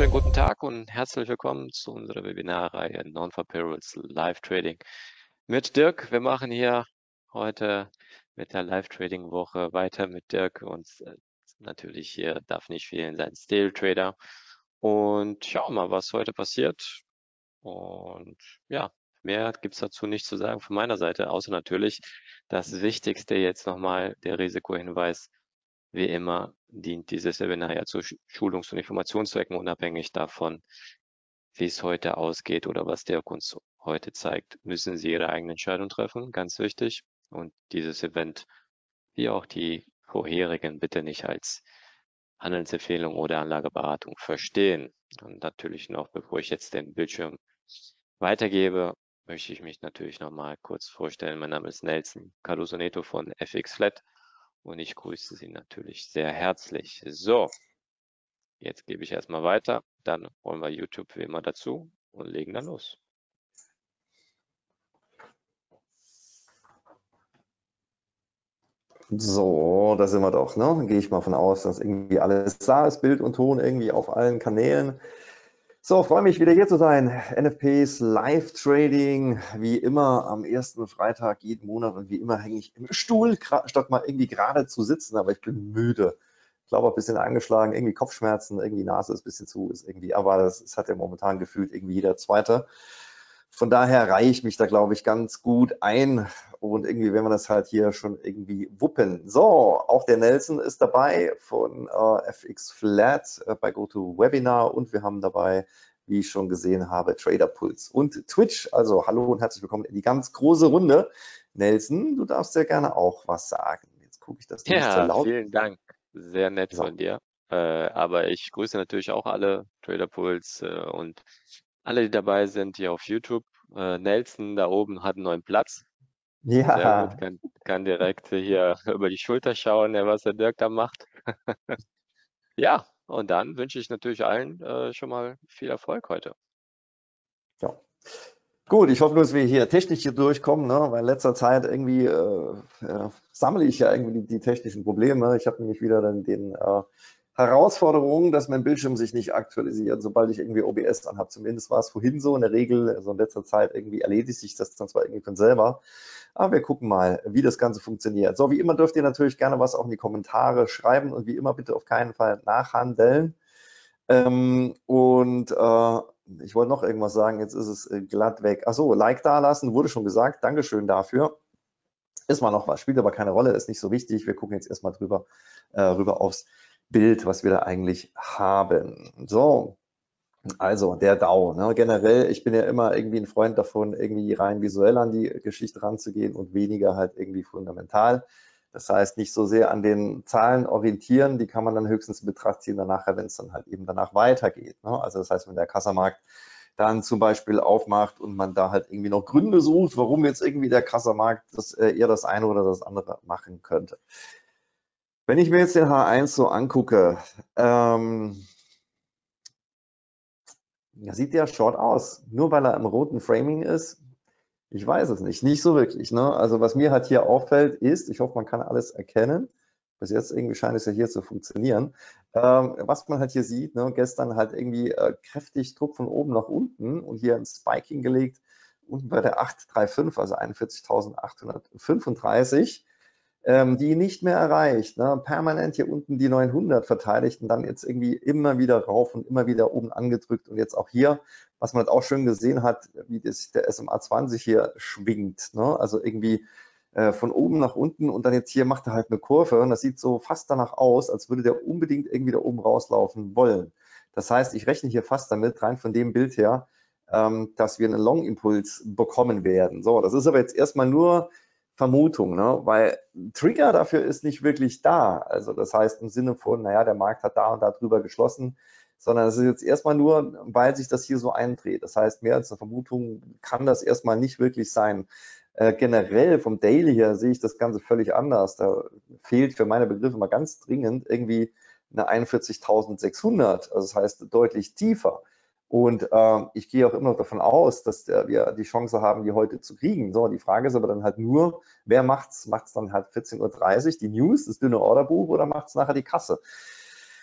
wunderschönen guten Tag und herzlich willkommen zu unserer Webinarreihe Non-for-Payrolls Live Trading mit Dirk. Wir machen hier heute mit der Live Trading Woche weiter mit Dirk und natürlich hier darf nicht fehlen sein Stale Trader und schauen mal, was heute passiert. Und ja, mehr gibt es dazu nicht zu sagen von meiner Seite, außer natürlich das Wichtigste jetzt nochmal, der Risikohinweis. Wie immer dient dieses Webinar ja zu Schulungs- und Informationszwecken, unabhängig davon, wie es heute ausgeht oder was der uns heute zeigt, müssen Sie Ihre eigene Entscheidung treffen, ganz wichtig. Und dieses Event, wie auch die vorherigen, bitte nicht als Handelsempfehlung oder Anlageberatung verstehen. Und natürlich noch, bevor ich jetzt den Bildschirm weitergebe, möchte ich mich natürlich noch mal kurz vorstellen. Mein Name ist Nelson Cardoso Neto von FX Flat und ich grüße Sie natürlich sehr herzlich. So, jetzt gebe ich erstmal weiter, dann holen wir YouTube wie immer dazu und legen dann los. So, da sind wir doch, ne? Dann gehe ich mal von aus, dass irgendwie alles klar ist, Bild und Ton irgendwie auf allen Kanälen. So, freue mich wieder hier zu sein. NFPs Live Trading, wie immer am ersten Freitag jeden Monat und wie immer hänge ich im Stuhl, statt mal irgendwie gerade zu sitzen, aber ich bin müde. Ich glaube, ein bisschen angeschlagen, irgendwie Kopfschmerzen, irgendwie Nase ist ein bisschen zu, ist irgendwie, aber das hat ja momentan gefühlt irgendwie jeder Zweite. Von daher reihe ich mich da, glaube ich, ganz gut ein und irgendwie werden wir das halt hier schon irgendwie wuppen. So, auch der Nelson ist dabei von FX Flat bei GoToWebinar und wir haben dabei, wie ich schon gesehen habe, Trader Pulse und Twitch. Also hallo und herzlich willkommen in die ganz große Runde. Nelson, du darfst ja gerne auch was sagen. Jetzt gucke ich, dass du nicht so Ja, laut bist. vielen Dank. Sehr nett So. von dir. Aber ich grüße natürlich auch alle Trader Pools und alle, die dabei sind hier auf YouTube. Nelson da oben hat einen neuen Platz. Sehr gut, Ja, kann direkt hier über die Schulter schauen, was der Dirk da macht. Ja, und dann wünsche ich natürlich allen schon mal viel Erfolg heute. ja. Gut, ich hoffe nur, dass wir hier technisch hier durchkommen, ne? Weil in letzter Zeit irgendwie sammle ich ja irgendwie die technischen Probleme. Ich habe nämlich wieder dann den Herausforderungen, dass mein Bildschirm sich nicht aktualisiert, sobald ich irgendwie OBS anhabe. Zumindest war es vorhin so in der Regel, also in letzter Zeit irgendwie erledigt sich das dann zwar irgendwie von selber. Aber wir gucken mal, wie das Ganze funktioniert. So, wie immer dürft ihr natürlich gerne was auch in die Kommentare schreiben und wie immer bitte auf keinen Fall nachhandeln. Ich wollte noch irgendwas sagen, jetzt ist es glatt weg. Achso, Like da lassen, wurde schon gesagt. Dankeschön dafür. Ist mal noch was, spielt aber keine Rolle, ist nicht so wichtig. Wir gucken jetzt erstmal rüber aufs Bild, was wir da eigentlich haben. So, also der DAO. Ne? Generell, ich bin ja immer irgendwie ein Freund davon, irgendwie rein visuell an die Geschichte ranzugehen und weniger halt irgendwie fundamental. Das heißt, nicht so sehr an den Zahlen orientieren, die kann man dann höchstens in Betracht ziehen, danach, wenn es dann halt eben danach weitergeht. Ne? Also das heißt, wenn der Kassamarkt dann zum Beispiel aufmacht und man da halt irgendwie noch Gründe sucht, warum jetzt irgendwie der Kassamarkt eher das eine oder das andere machen könnte. Wenn ich mir jetzt den H1 so angucke, ja, sieht ja short aus. Nur weil er im roten Framing ist, ich weiß es nicht. Nicht so wirklich. Ne? Also was mir halt hier auffällt ist, ich hoffe, man kann alles erkennen. Bis jetzt irgendwie scheint es ja hier zu funktionieren. Was man halt hier sieht, ne, gestern halt irgendwie kräftig Druck von oben nach unten und hier ein Spike hingelegt, unten bei der 835, also 41.835, die nicht mehr erreicht. Ne? Permanent hier unten die 900 verteidigt und dann jetzt irgendwie immer wieder rauf und immer wieder oben angedrückt und jetzt auch hier, was man halt auch schön gesehen hat, wie das, der SMA 20 hier schwingt. Ne? Also irgendwie von oben nach unten und dann jetzt hier macht er halt eine Kurve und das sieht so fast danach aus, als würde der unbedingt irgendwie da oben rauslaufen wollen. Das heißt, ich rechne hier fast damit, rein von dem Bild her, dass wir einen Long-Impuls bekommen werden. So, das ist aber jetzt erstmal nur Vermutung, ne? Weil Trigger dafür ist nicht wirklich da. Also das heißt im Sinne von, naja, der Markt hat da und da drüber geschlossen, sondern es ist jetzt erstmal nur, weil sich das hier so eindreht. Das heißt, mehr als eine Vermutung kann das erstmal nicht wirklich sein. Generell vom Daily her sehe ich das Ganze völlig anders. Da fehlt für meine Begriffe mal ganz dringend irgendwie eine 41.600, also das heißt deutlich tiefer. Und ich gehe auch immer noch davon aus, dass wir die Chance haben, die heute zu kriegen. So, die Frage ist aber dann halt nur, wer macht's? Macht's dann halt 14:30 Uhr die News, das dünne Orderbuch oder macht's nachher die Kasse?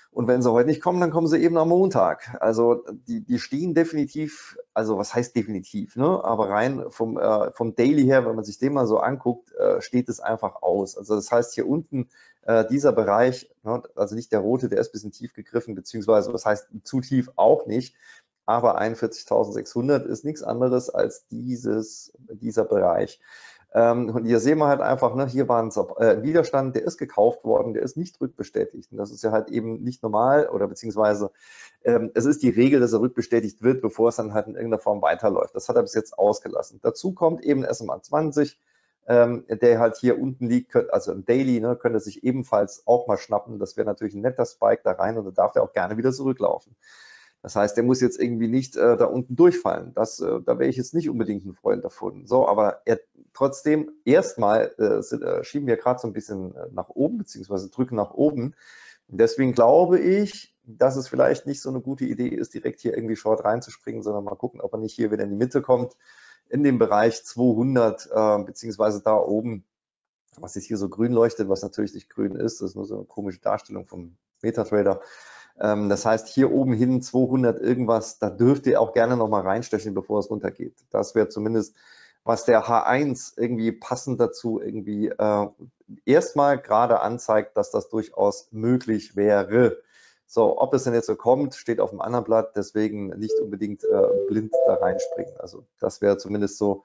Und wenn sie heute nicht kommen, dann kommen sie eben am Montag. Also die stehen definitiv, also was heißt definitiv, ne? Aber rein vom Daily her, wenn man sich den mal so anguckt, steht es einfach aus. Also das heißt hier unten dieser Bereich, ne, also nicht der rote, der ist ein bisschen tief gegriffen, beziehungsweise was heißt zu tief auch nicht. Aber 41.600 ist nichts anderes als dieser Bereich. Und hier sehen wir halt einfach, ne, hier war ein Widerstand, der ist gekauft worden, der ist nicht rückbestätigt. Und das ist ja halt eben nicht normal oder beziehungsweise es ist die Regel, dass er rückbestätigt wird, bevor es dann halt in irgendeiner Form weiterläuft. Das hat er bis jetzt ausgelassen. Dazu kommt eben SMA 20, der halt hier unten liegt, also im Daily, ne, könnte sich ebenfalls auch mal schnappen. Das wäre natürlich ein netter Spike da rein und da darf er auch gerne wieder zurücklaufen. Das heißt, der muss jetzt irgendwie nicht da unten durchfallen. Da wäre ich jetzt nicht unbedingt ein Freund davon. So, aber trotzdem, erstmal schieben wir gerade so ein bisschen nach oben, beziehungsweise drücken nach oben. Und deswegen glaube ich, dass es vielleicht nicht so eine gute Idee ist, direkt hier irgendwie short reinzuspringen, sondern mal gucken, ob er nicht hier wieder in die Mitte kommt, in den Bereich 200, beziehungsweise da oben, was jetzt hier so grün leuchtet, was natürlich nicht grün ist. Das ist nur so eine komische Darstellung vom MetaTrader. Das heißt, hier oben hin 200 irgendwas, da dürft ihr auch gerne nochmal reinstechen, bevor es runtergeht. Das wäre zumindest, was der H1 irgendwie passend dazu irgendwie erstmal gerade anzeigt, dass das durchaus möglich wäre. So, ob es denn jetzt so kommt, steht auf dem anderen Blatt, deswegen nicht unbedingt blind da reinspringen. Also das wäre zumindest so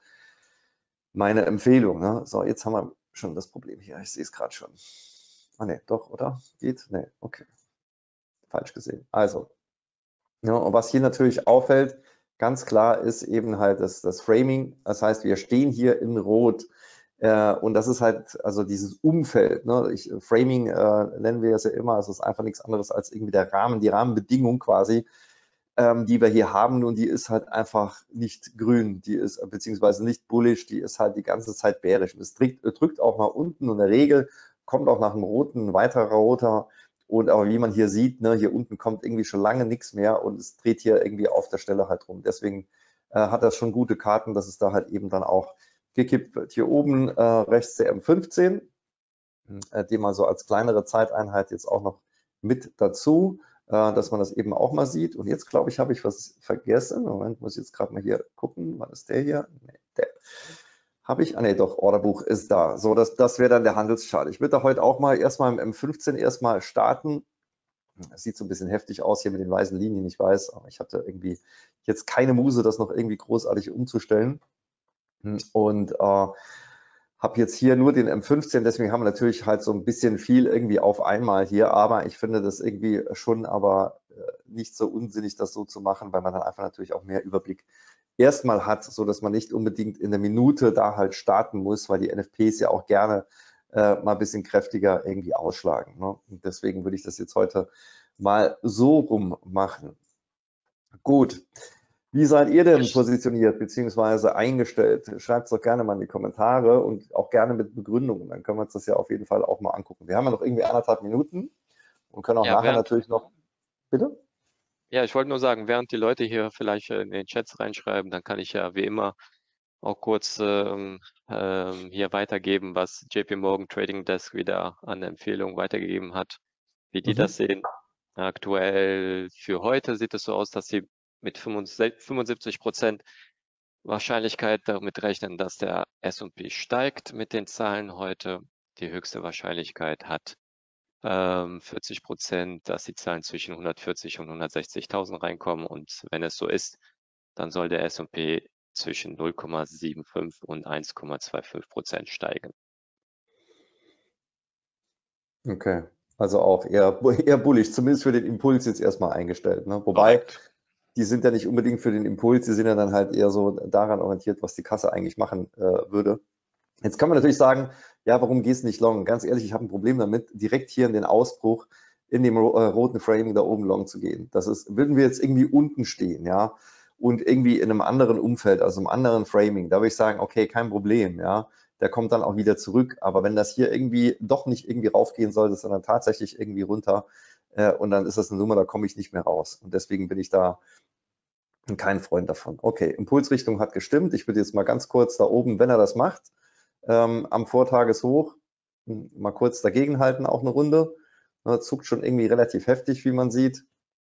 meine Empfehlung. Ne? So, jetzt haben wir schon das Problem hier. Ich sehe es gerade schon. Ah ne, doch, oder? Geht? Ne, okay. Falsch gesehen. Also, ja, und was hier natürlich auffällt, ganz klar ist eben halt das Framing. Das heißt, wir stehen hier in Rot und das ist halt also dieses Umfeld. Ne? Framing nennen wir es ja immer. Es ist einfach nichts anderes als irgendwie der Rahmen, die Rahmenbedingung quasi, die wir hier haben. Nun, die ist halt einfach nicht grün, die ist beziehungsweise nicht bullish, die ist halt die ganze Zeit bärisch. Und es drückt auch nach unten und in der Regel kommt auch nach dem roten ein weiterer roter. Und aber wie man hier sieht, ne, hier unten kommt irgendwie schon lange nichts mehr und es dreht hier irgendwie auf der Stelle halt rum. Deswegen hat das schon gute Karten, dass es da halt eben dann auch gekippt wird. Hier oben rechts der M15, die mal so als kleinere Zeiteinheit jetzt auch noch mit dazu, dass man das eben auch mal sieht. Und jetzt glaube ich, habe ich was vergessen. Moment, muss ich jetzt gerade mal hier gucken. Wann ist der hier? Nee, der. Habe ich? Ah ne, doch, Orderbuch ist da. So, das wäre dann der Handelschart. Ich würde da heute auch mal erstmal im M15 erstmal starten. Es sieht so ein bisschen heftig aus hier mit den weißen Linien, ich weiß, aber ich hatte irgendwie jetzt keine Muse, das noch irgendwie großartig umzustellen. Und habe jetzt hier nur den M15, deswegen haben wir natürlich halt so ein bisschen viel irgendwie auf einmal hier, aber ich finde das irgendwie schon aber nicht so unsinnig, das so zu machen, weil man dann einfach natürlich auch mehr Überblick erstmal hat, so dass man nicht unbedingt in der Minute da halt starten muss, weil die NFPs ja auch gerne mal ein bisschen kräftiger irgendwie ausschlagen. Ne? Und deswegen würde ich das jetzt heute mal so rum machen. Gut. Wie seid ihr denn positioniert bzw. eingestellt? Schreibt es doch gerne mal in die Kommentare und auch gerne mit Begründungen. Dann können wir uns das ja auf jeden Fall auch mal angucken. Wir haben ja noch irgendwie 1,5 Minuten und können auch Ja, nachher natürlich noch. Bitte? ja, ich wollte nur sagen, während die Leute hier vielleicht in den Chats reinschreiben, dann kann ich ja wie immer auch kurz hier weitergeben, was JP Morgan Trading Desk wieder an Empfehlungen weitergegeben hat, wie die das sehen. Aktuell für heute sieht es so aus, dass sie mit 75% Wahrscheinlichkeit damit rechnen, dass der S&P steigt mit den Zahlen heute. Die höchste Wahrscheinlichkeit hat 40%, dass die Zahlen zwischen 140 und 160.000 reinkommen. Und wenn es so ist, dann soll der S&P zwischen 0,75 und 1,25% steigen. Okay, also auch eher bullish, zumindest für den Impuls jetzt erstmal eingestellt. Ne? Wobei, die sind ja nicht unbedingt für den Impuls, die sind ja dann halt eher so daran orientiert, was die Kasse eigentlich machen würde. Jetzt kann man natürlich sagen, ja, warum gehst du nicht long? Ganz ehrlich, ich habe ein Problem damit, direkt hier in den Ausbruch in dem roten Framing da oben long zu gehen. Das ist, würden wir jetzt irgendwie unten stehen, ja, und irgendwie in einem anderen Umfeld, also einem anderen Framing, da würde ich sagen, okay, kein Problem, ja, der kommt dann auch wieder zurück. Aber wenn das hier irgendwie doch nicht irgendwie raufgehen sollte, sondern tatsächlich irgendwie runter, und dann ist das eine Nummer, da komme ich nicht mehr raus. Und deswegen bin ich da kein Freund davon. Okay, Impulsrichtung hat gestimmt. Ich würde jetzt mal ganz kurz da oben, wenn er das macht, am Vortageshoch mal kurz dagegenhalten, auch eine Runde. Ne, zuckt schon irgendwie relativ heftig, wie man sieht.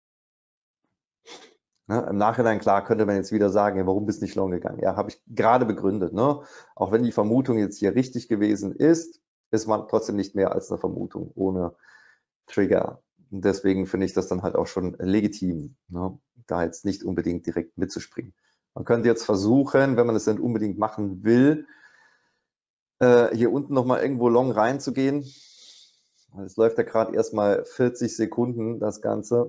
Ne, im Nachhinein, klar, könnte man jetzt wieder sagen, ja, warum bist du nicht long gegangen? Ja, habe ich gerade begründet. Ne? Auch wenn die Vermutung jetzt hier richtig gewesen ist man trotzdem nicht mehr als eine Vermutung ohne Trigger. Und deswegen finde ich das dann halt auch schon legitim, ne? Da jetzt nicht unbedingt direkt mitzuspringen. Man könnte jetzt versuchen, wenn man es denn unbedingt machen will, hier unten nochmal irgendwo long reinzugehen. Es läuft ja gerade erstmal 40 Sekunden, das Ganze.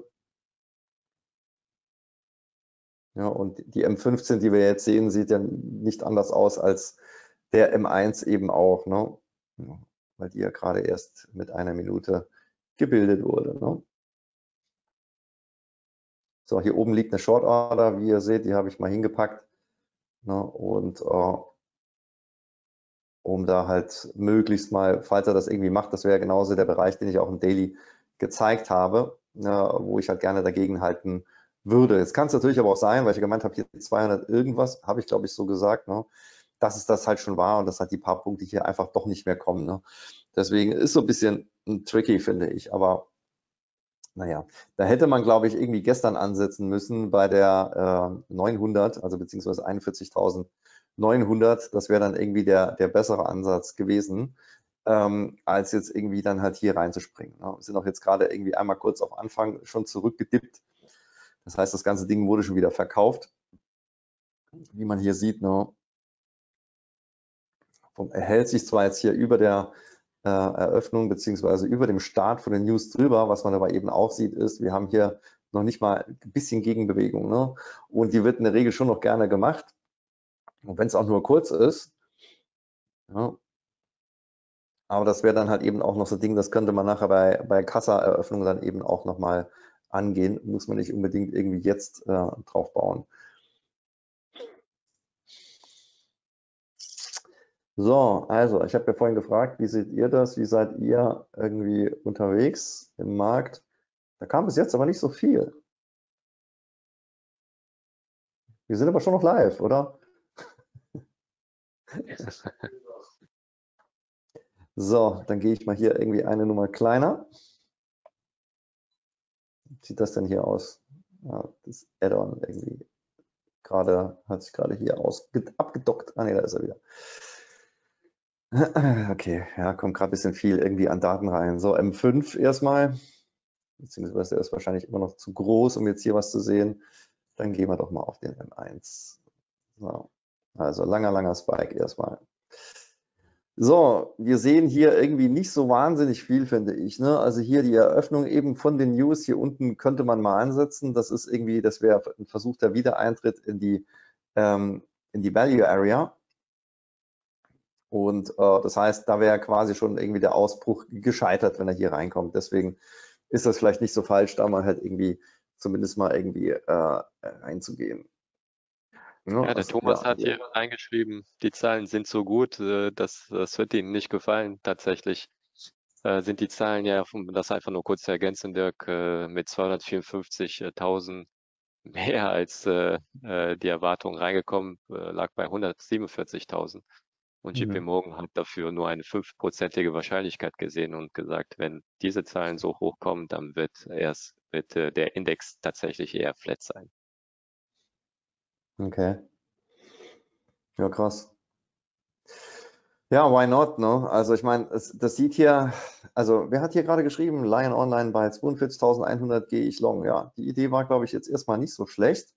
Ja, und die M15, die wir jetzt sehen, sieht ja nicht anders aus als der M1 eben auch, ne? Ja, weil die ja gerade erst mit einer Minute gebildet wurde. Ne? So, hier oben liegt eine Short Order, wie ihr seht, die habe ich mal hingepackt. Ne? Und um da halt möglichst mal, falls er das irgendwie macht, das wäre genauso der Bereich, den ich auch im Daily gezeigt habe, wo ich halt gerne dagegen halten würde. Jetzt kann es natürlich aber auch sein, weil ich gemeint habe, hier 200 irgendwas, habe ich glaube ich so gesagt, ne, dass es das halt schon war und dass halt die paar Punkte hier einfach doch nicht mehr kommen. Ne. Deswegen ist so ein bisschen tricky, finde ich, aber naja, da hätte man, glaube ich, irgendwie gestern ansetzen müssen bei der 900, also beziehungsweise 41.900. Das wäre dann irgendwie der bessere Ansatz gewesen, als jetzt irgendwie dann halt hier reinzuspringen. Ne? Wir sind auch jetzt gerade irgendwie einmal kurz auf Anfang schon zurückgedippt. Das heißt, das ganze Ding wurde schon wieder verkauft. Wie man hier sieht, ne? Er hält sich zwar jetzt hier über der Eröffnung beziehungsweise über dem Start von den News drüber. Was man aber eben auch sieht, ist, wir haben hier noch nicht mal ein bisschen Gegenbewegung. Ne? Und die wird in der Regel schon noch gerne gemacht. Und wenn es auch nur kurz ist. Ja. Aber das wäre dann halt eben auch noch so ein Ding, das könnte man nachher bei Kassa-Eröffnung dann eben auch nochmal angehen. Muss man nicht unbedingt irgendwie jetzt drauf bauen. So, also ich habe ja vorhin gefragt, wie seht ihr das? Wie seid ihr irgendwie unterwegs im Markt? Da kam bis jetzt aber nicht so viel. Wir sind aber schon noch live, oder? So, dann gehe ich mal hier irgendwie eine Nummer kleiner. Wie sieht das denn hier aus? Ja, das Add-on irgendwie gerade, hat sich gerade hier abgedockt. Ah ne, da ist er wieder. Okay, ja, kommt gerade ein bisschen viel irgendwie an Daten rein. So, M5 erstmal, beziehungsweise der ist wahrscheinlich immer noch zu groß, um jetzt hier was zu sehen. Dann gehen wir doch mal auf den M1. So, also langer Spike erstmal. So, wir sehen hier irgendwie nicht so wahnsinnig viel, finde ich. Ne? Also hier die Eröffnung eben von den News, hier unten könnte man mal ansetzen. Das ist irgendwie, das wäre ein versuchter Wiedereintritt in die Value Area. Und das heißt, da wäre quasi schon irgendwie der Ausbruch gescheitert, wenn er hier reinkommt. Deswegen ist das vielleicht nicht so falsch, da mal halt irgendwie zumindest mal irgendwie reinzugehen. Ja, der Thomas hat hier reingeschrieben, die Zahlen sind so gut, das wird ihm nicht gefallen. Tatsächlich sind die Zahlen ja, um das einfach nur kurz zu ergänzen, Dirk, mit 254.000 mehr als die Erwartung reingekommen, lag bei 147.000. Und JP Morgan hat dafür nur eine 5%ige Wahrscheinlichkeit gesehen und gesagt, wenn diese Zahlen so hochkommen, dann wird der Index tatsächlich eher flat sein. Okay. Ja, krass. Ja, why not, ne? Also ich meine, das sieht hier, also wer hat hier gerade geschrieben, Lion Online bei 42.100 gehe ich long. Ja, die Idee war, glaube ich, jetzt erstmal nicht so schlecht.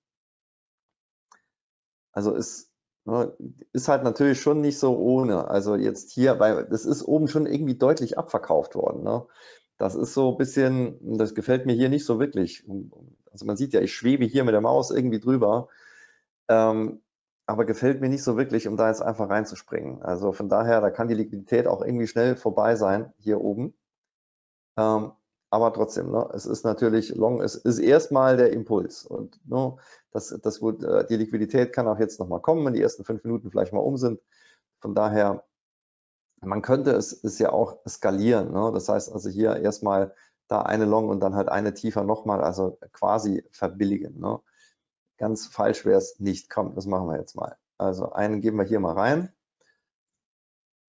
Also ne, ist halt natürlich schon nicht so ohne. Also jetzt hier, weil das ist oben schon irgendwie deutlich abverkauft worden. Ne? Das ist so ein bisschen, das gefällt mir hier nicht so wirklich. Also man sieht ja, ich schwebe hier mit der Maus irgendwie drüber. Aber gefällt mir nicht so wirklich, um da jetzt einfach reinzuspringen. Also von daher, da kann die Liquidität auch irgendwie schnell vorbei sein, hier oben. Aber trotzdem, ne, es ist natürlich long, es ist erstmal der Impuls. Und ne, die Liquidität kann auch jetzt nochmal kommen, wenn die ersten 5 Minuten vielleicht mal um sind. Von daher, man könnte es ja auch skalieren. Ne? Das heißt also hier erstmal da eine long und dann halt eine tiefer nochmal, also quasi verbilligen. Ne? Ganz falsch wäre es nicht. Komm, das machen wir jetzt mal. Also einen geben wir hier mal rein.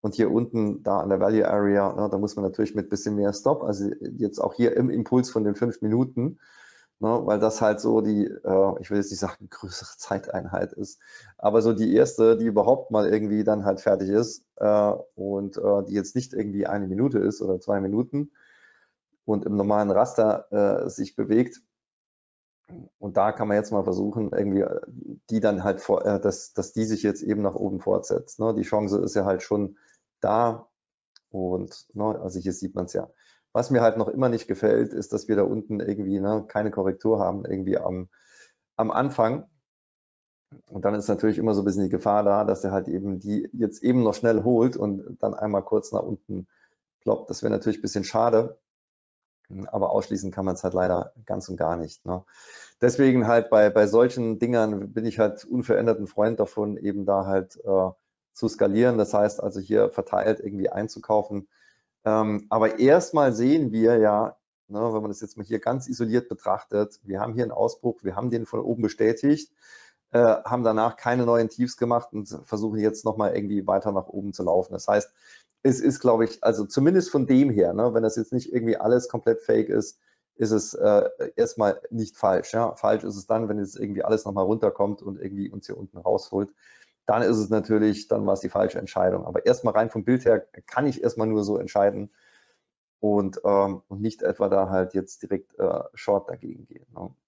Und hier unten, da an der Value Area, da muss man natürlich mit ein bisschen mehr Stop, also jetzt auch hier im Impuls von den 5 Minuten, weil das halt so die, ich will jetzt nicht sagen, größere Zeiteinheit ist, aber so die erste, die überhaupt mal irgendwie dann halt fertig ist und die jetzt nicht irgendwie 1 Minute ist oder 2 Minuten und im normalen Raster sich bewegt. Und da kann man jetzt mal versuchen, irgendwie die dann halt, dass die sich jetzt eben nach oben fortsetzt. Die Chance ist ja halt schon da und also hier sieht man es ja. Was mir halt noch immer nicht gefällt, ist, dass wir da unten irgendwie keine Korrektur haben, irgendwie am Anfang. Und dann ist natürlich immer so ein bisschen die Gefahr da, dass er halt eben die jetzt eben noch schnell holt und dann einmal kurz nach unten ploppt. Das wäre natürlich ein bisschen schade, aber ausschließen kann man es halt leider ganz und gar nicht. Deswegen halt bei solchen Dingern bin ich halt unverändert ein Freund davon, eben da halt zu skalieren. Das heißt also hier verteilt irgendwie einzukaufen. Aber erstmal sehen wir ja, wenn man das jetzt mal hier ganz isoliert betrachtet, wir haben hier einen Ausbruch, wir haben den von oben bestätigt, haben danach keine neuen Tiefs gemacht und versuchen jetzt nochmal irgendwie weiter nach oben zu laufen. Das heißt, es ist, glaube ich, also zumindest von dem her, wenn das jetzt nicht irgendwie alles komplett fake ist es erstmal nicht falsch. Ja? Falsch ist es dann, wenn jetzt irgendwie alles nochmal runterkommt und irgendwie uns hier unten rausholt. Dann ist es natürlich, dann war es die falsche Entscheidung. Aber erstmal rein vom Bild her kann ich erstmal nur so entscheiden und nicht etwa da halt jetzt direkt Short dagegen gehen.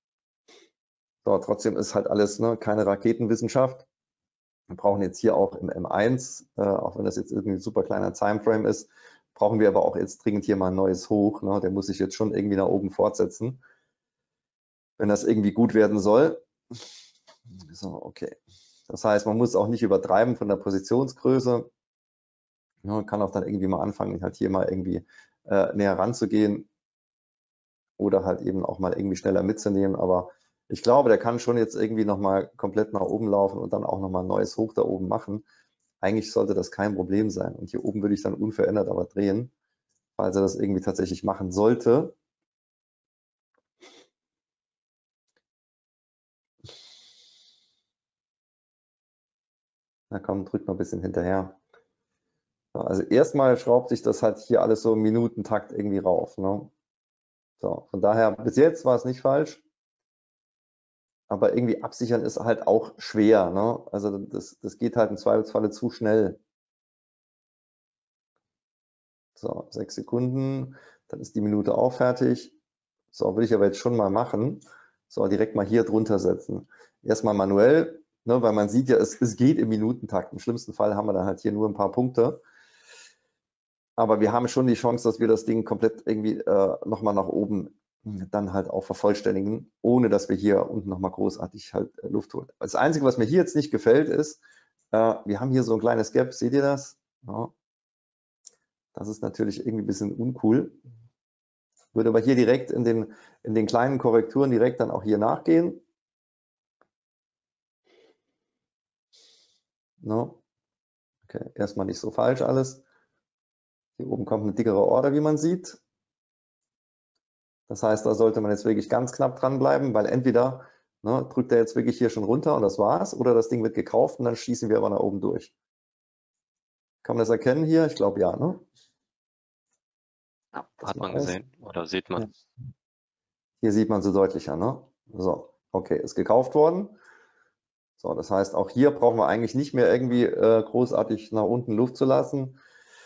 So, trotzdem ist halt alles keine Raketenwissenschaft. Wir brauchen jetzt hier auch im M1, auch wenn das jetzt irgendwie ein super kleiner Timeframe ist, brauchen wir aber auch jetzt dringend hier mal ein neues Hoch. Der muss sich jetzt schon irgendwie nach oben fortsetzen, wenn das irgendwie gut werden soll. So, okay. Das heißt, man muss auch nicht übertreiben von der Positionsgröße. Man kann auch dann irgendwie mal anfangen, halt hier mal irgendwie näher ranzugehen oder halt eben auch mal irgendwie schneller mitzunehmen. Aber ich glaube, der kann schon jetzt irgendwie nochmal komplett nach oben laufen und dann auch nochmal ein neues Hoch da oben machen. Eigentlich sollte das kein Problem sein. Und hier oben würde ich dann unverändert aber drehen, falls er das irgendwie tatsächlich machen sollte. Na komm, drück mal ein bisschen hinterher. Also erstmal schraubt sich das halt hier alles so im Minutentakt irgendwie rauf. So, von daher, bis jetzt war es nicht falsch. Aber irgendwie absichern ist halt auch schwer. Also das geht halt im Zweifelsfalle zu schnell. So, 6 Sekunden, dann ist die Minute auch fertig. So, will ich aber jetzt schon mal machen. So, direkt mal hier drunter setzen. Erstmal manuell, weil man sieht ja, es geht im Minutentakt. Im schlimmsten Fall haben wir dann halt hier nur ein paar Punkte. Aber wir haben schon die Chance, dass wir das Ding komplett irgendwie nochmal nach oben dann halt auch vervollständigen, ohne dass wir hier unten nochmal großartig halt Luft holen. Das Einzige, was mir hier jetzt nicht gefällt, ist, wir haben hier so ein kleines Gap, seht ihr das? Ja. Das ist natürlich irgendwie ein bisschen uncool. Würde aber hier direkt in den kleinen Korrekturen direkt dann auch hier nachgehen. No. Okay, erstmal nicht so falsch alles. Hier oben kommt eine dickere Order, wie man sieht. Das heißt, da sollte man jetzt wirklich ganz knapp dranbleiben, weil entweder drückt er jetzt wirklich hier schon runter und das war's, oder das Ding wird gekauft und dann schießen wir aber nach oben durch. Kann man das erkennen hier? Ich glaube ja, ne? Ja, hat man gesehen oder sieht man. Ja. Hier sieht man so deutlicher, ne? So, okay, ist gekauft worden. So, das heißt, auch hier brauchen wir eigentlich nicht mehr irgendwie großartig nach unten Luft zu lassen,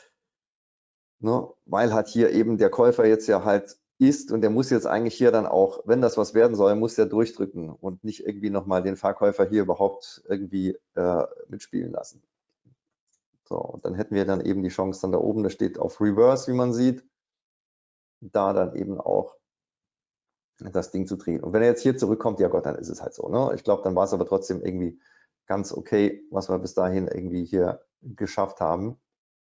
weil halt hier eben der Käufer jetzt ja halt ist und der muss jetzt eigentlich hier dann auch, wenn das was werden soll, muss der durchdrücken und nicht irgendwie nochmal den Verkäufer hier überhaupt irgendwie mitspielen lassen. So, und dann hätten wir dann eben die Chance dann da oben, das steht auf Reverse, wie man sieht, da dann eben auch das Ding zu drehen. Und wenn er jetzt hier zurückkommt, ja Gott, dann ist es halt so. Ich glaube, dann war es aber trotzdem irgendwie ganz okay, was wir bis dahin irgendwie hier geschafft haben.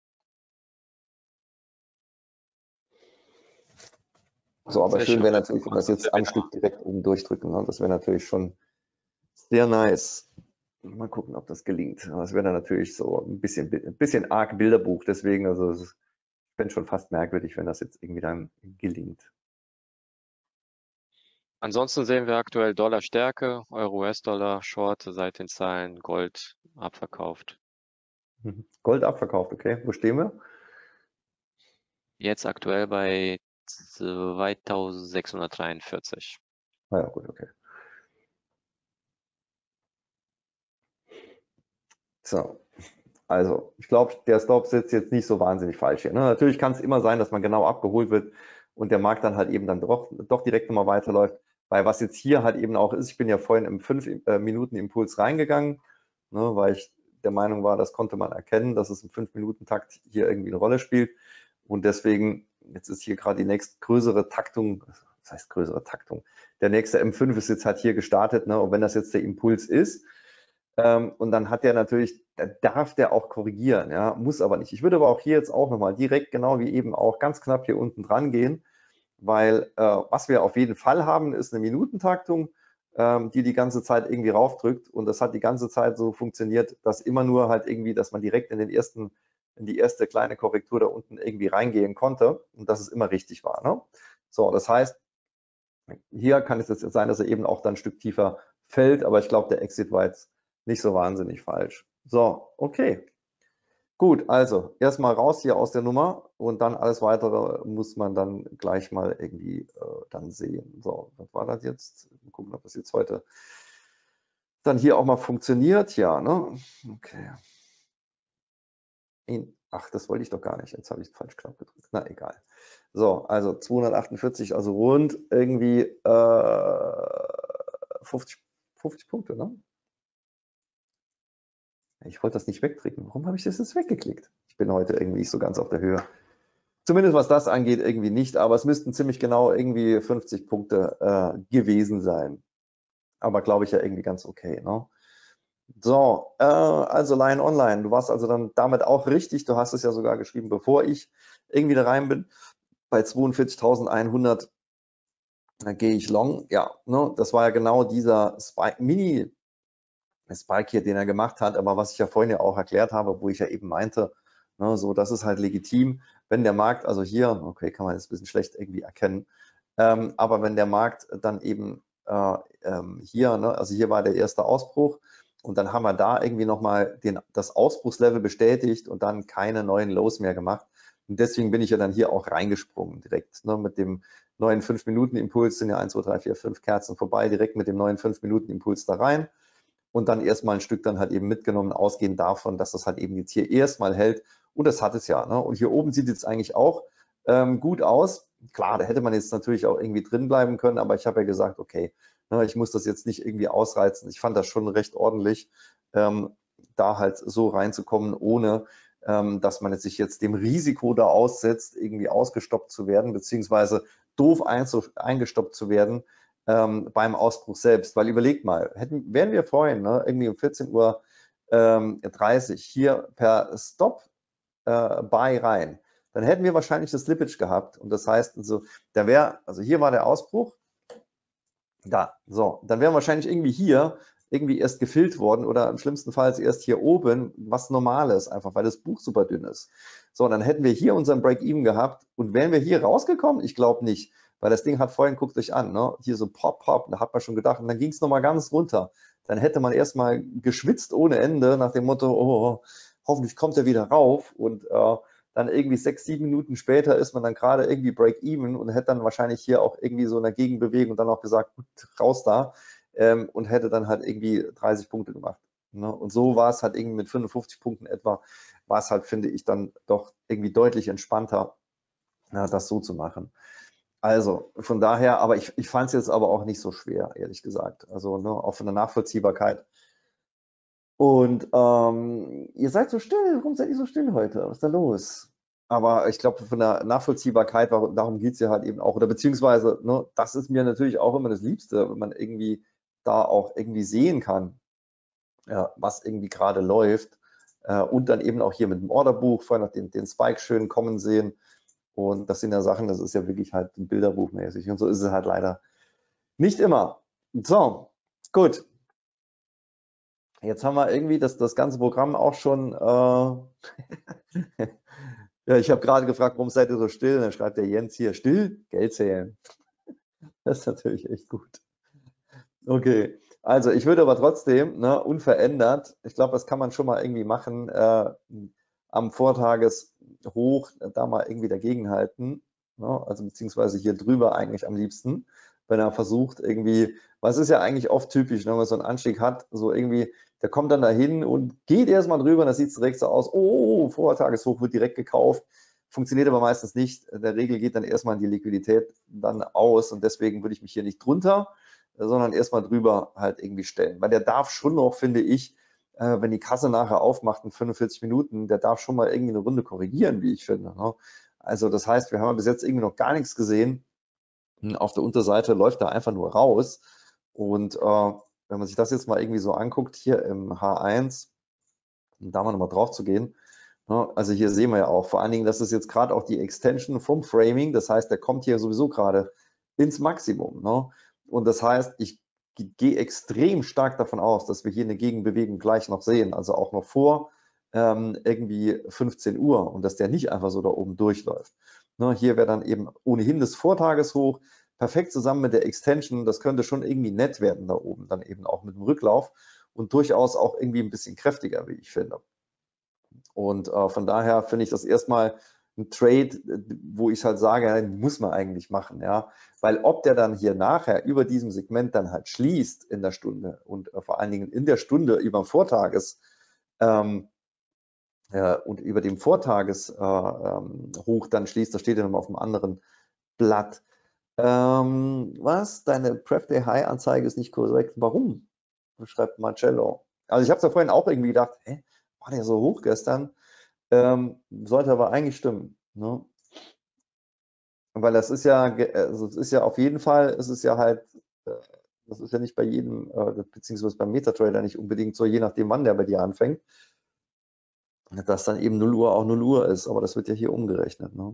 So, aber schön wäre natürlich, wenn wir das jetzt am Stück direkt oben durchdrücken. Das wäre natürlich schon sehr nice. Mal gucken, ob das gelingt. Das wäre dann natürlich so ein bisschen arg Bilderbuch. Deswegen, also es fände schon fast merkwürdig, wenn das jetzt irgendwie dann gelingt. Ansonsten sehen wir aktuell Dollar-Stärke, Euro-US-Dollar, Short seit den Zahlen, Gold abverkauft. Gold abverkauft, okay. Wo stehen wir? Jetzt aktuell bei 2643. Ah ja, gut, okay. So, also ich glaube, der Stop sitzt jetzt nicht so wahnsinnig falsch hier. Ne? Natürlich kann es immer sein, dass man genau abgeholt wird und der Markt dann halt eben dann doch direkt nochmal weiterläuft. Weil was jetzt hier halt eben auch ist, ich bin ja vorhin im 5-Minuten-Impuls reingegangen, ne, weil ich der Meinung war, das konnte man erkennen, dass es im 5-Minuten-Takt hier irgendwie eine Rolle spielt. Und deswegen, jetzt ist hier gerade die nächste größere Taktung, das heißt größere Taktung, der nächste M5 ist jetzt halt hier gestartet. Ne? Und wenn das jetzt der Impuls ist, und dann hat der natürlich, da darf der auch korrigieren, ja, muss aber nicht. Ich würde aber auch hier jetzt auch nochmal direkt, genau wie eben auch, ganz knapp hier unten dran gehen, weil was wir auf jeden Fall haben, ist eine Minutentaktung, die die ganze Zeit irgendwie raufdrückt und das hat die ganze Zeit so funktioniert, dass immer nur halt irgendwie, dass man direkt in die erste kleine Korrektur da unten irgendwie reingehen konnte und dass es immer richtig war. Ne? So, das heißt, hier kann es jetzt sein, dass er eben auch dann ein Stück tiefer fällt, aber ich glaube, der Exit war jetzt nicht so wahnsinnig falsch. So, okay. Gut, also erstmal raus hier aus der Nummer und dann alles weitere muss man dann gleich mal irgendwie dann sehen. So, was war das jetzt? Mal gucken, ob das jetzt heute dann hier auch mal funktioniert. Ja, ne? Okay. Ach, das wollte ich doch gar nicht. Jetzt habe ich falsch knapp gedrückt. Na, egal. So, also 248, also rund irgendwie 50 Punkte, ne? Ich wollte das nicht wegklicken. Warum habe ich das jetzt weggeklickt? Ich bin heute irgendwie nicht so ganz auf der Höhe. Zumindest was das angeht, irgendwie nicht, aber es müssten ziemlich genau irgendwie 50 Punkte gewesen sein. Aber glaube ich ja irgendwie ganz okay. Ne? So, also Lion Online, du warst also dann damit auch richtig. Du hast es ja sogar geschrieben, bevor ich irgendwie da rein bin. Bei 42.100 gehe ich long. Ja, ne, das war ja genau dieser Mini-Spike hier, den er gemacht hat. Aber was ich ja vorhin ja auch erklärt habe, wo ich ja eben meinte, ne, so, das ist halt legitim, wenn der Markt, also hier, okay, kann man jetzt ein bisschen schlecht irgendwie erkennen, aber wenn der Markt dann eben hier, ne, also hier war der erste Ausbruch und dann haben wir da irgendwie nochmal das Ausbruchslevel bestätigt und dann keine neuen Lows mehr gemacht. Und deswegen bin ich ja dann hier auch reingesprungen direkt, ne, mit dem neuen 5-Minuten-Impuls sind ja 1, 2, 3, 4, 5 Kerzen vorbei, direkt mit dem neuen 5-Minuten-Impuls da rein und dann erstmal ein Stück dann halt eben mitgenommen, ausgehend davon, dass das halt eben jetzt hier erstmal hält. Und das hat es ja. Ne? Und hier oben sieht es eigentlich auch gut aus. Klar, da hätte man jetzt natürlich auch irgendwie drin bleiben können, aber ich habe ja gesagt, okay, ne, ich muss das jetzt nicht irgendwie ausreizen. Ich fand das schon recht ordentlich, da halt so reinzukommen, ohne dass man sich jetzt dem Risiko da aussetzt, irgendwie ausgestoppt zu werden, beziehungsweise doof eingestoppt zu werden, beim Ausbruch selbst. Weil überlegt mal, wären wir vorhin irgendwie um 14:30 Uhr hier per Stop Buy rein, dann hätten wir wahrscheinlich das Slippage gehabt. Und das heißt, also, also hier war der Ausbruch, da, so, dann wären wahrscheinlich irgendwie hier irgendwie erst gefüllt worden oder im schlimmsten Fall erst hier oben was Normales, einfach weil das Buch super dünn ist. So, dann hätten wir hier unseren Break-Even gehabt und wären wir hier rausgekommen? Ich glaube nicht, weil das Ding hat vorhin, guckt euch an, ne? Hier so pop, pop, da hat man schon gedacht und dann ging es nochmal ganz runter. Dann hätte man erstmal geschwitzt ohne Ende nach dem Motto, oh, hoffentlich kommt er wieder rauf und dann irgendwie 6, 7 Minuten später ist man dann gerade irgendwie Break-Even und hätte dann wahrscheinlich hier auch irgendwie so eine Gegenbewegung und dann auch gesagt, gut, raus da und hätte dann halt irgendwie 30 Punkte gemacht. Ne? Und so war es halt irgendwie mit 55 Punkten etwa, war es halt, finde ich, dann doch irgendwie deutlich entspannter, das so zu machen. Also von daher, aber ich fand es jetzt aber auch nicht so schwer, ehrlich gesagt. Also ne, auch von der Nachvollziehbarkeit. Und ihr seid so still, warum seid ihr so still heute? Was ist da los? Aber ich glaube, von der Nachvollziehbarkeit, darum geht es ja halt eben auch. Oder beziehungsweise, ne, das ist mir natürlich auch immer das Liebste, wenn man irgendwie da auch irgendwie sehen kann, ja, was irgendwie gerade läuft. Und dann eben auch hier mit dem Orderbuch, vorhin noch den Spike schön kommen sehen. Und das sind ja Sachen, das ist ja wirklich halt bilderbuchmäßig. Und so ist es halt leider nicht immer. So, gut. Jetzt haben wir irgendwie das ganze Programm auch schon. Ja, ich habe gerade gefragt, warum seid ihr so still? Dann schreibt der Jens hier, still, Geld zählen. Das ist natürlich echt gut. Okay, Also ich würde aber trotzdem, ne, unverändert, ich glaube, das kann man schon mal irgendwie machen, am Vortageshoch da mal irgendwie dagegenhalten, ne, also beziehungsweise hier drüber eigentlich am liebsten, wenn er versucht irgendwie, weil es ist ja eigentlich oft typisch, ne, wenn man so einen Anstieg hat, so irgendwie, der kommt dann dahin und geht erstmal drüber, dann sieht es direkt so aus, oh, Vortageshoch wird direkt gekauft, funktioniert aber meistens nicht. In der Regel geht dann erstmal die Liquidität dann aus und deswegen würde ich mich hier nicht drunter, sondern erstmal drüber halt irgendwie stellen. Weil der darf schon noch, finde ich, wenn die Kasse nachher aufmacht in 45 Minuten, der darf schon mal irgendwie eine Runde korrigieren, wie ich finde. Ne? Also das heißt, wir haben bis jetzt irgendwie noch gar nichts gesehen. Auf der Unterseite läuft er einfach nur raus. Und wenn man sich das jetzt mal irgendwie so anguckt, hier im H1, um da mal nochmal drauf zu gehen, ne? Also hier sehen wir ja auch, vor allen Dingen, das ist jetzt gerade auch die Extension vom Framing, das heißt, der kommt hier sowieso gerade ins Maximum. Ne? Und das heißt, ich gehe extrem stark davon aus, dass wir hier eine Gegenbewegung gleich noch sehen, also auch noch vor irgendwie 15 Uhr und dass der nicht einfach so da oben durchläuft. Ne? Hier wäre dann eben ohnehin das Vortageshoch, perfekt zusammen mit der Extension, das könnte schon irgendwie nett werden da oben, dann eben auch mit dem Rücklauf und durchaus auch irgendwie ein bisschen kräftiger, wie ich finde. Und von daher finde ich das erstmal ein Trade, wo ich halt sage, den muss man eigentlich machen, ja. Weil ob der dann hier nachher über diesem Segment dann halt schließt in der Stunde und vor allen Dingen in der Stunde über dem Vortages und über dem Vortageshoch dann schließt, das steht ja nochmal auf dem anderen Blatt. Was? Deine Pref Day High Anzeige ist nicht korrekt. Warum? Schreibt Marcello. Also ich habe es ja vorhin auch irgendwie gedacht, hä, war der so hoch gestern? Sollte aber eigentlich stimmen. Ne? Weil das ist ja, also es ist ja auf jeden Fall, es ist ja halt, das ist ja nicht bei jedem, beziehungsweise beim Metatrader nicht unbedingt so, je nachdem wann der bei dir anfängt, dass dann eben 0 Uhr auch 0 Uhr ist, aber das wird ja hier umgerechnet. Ne?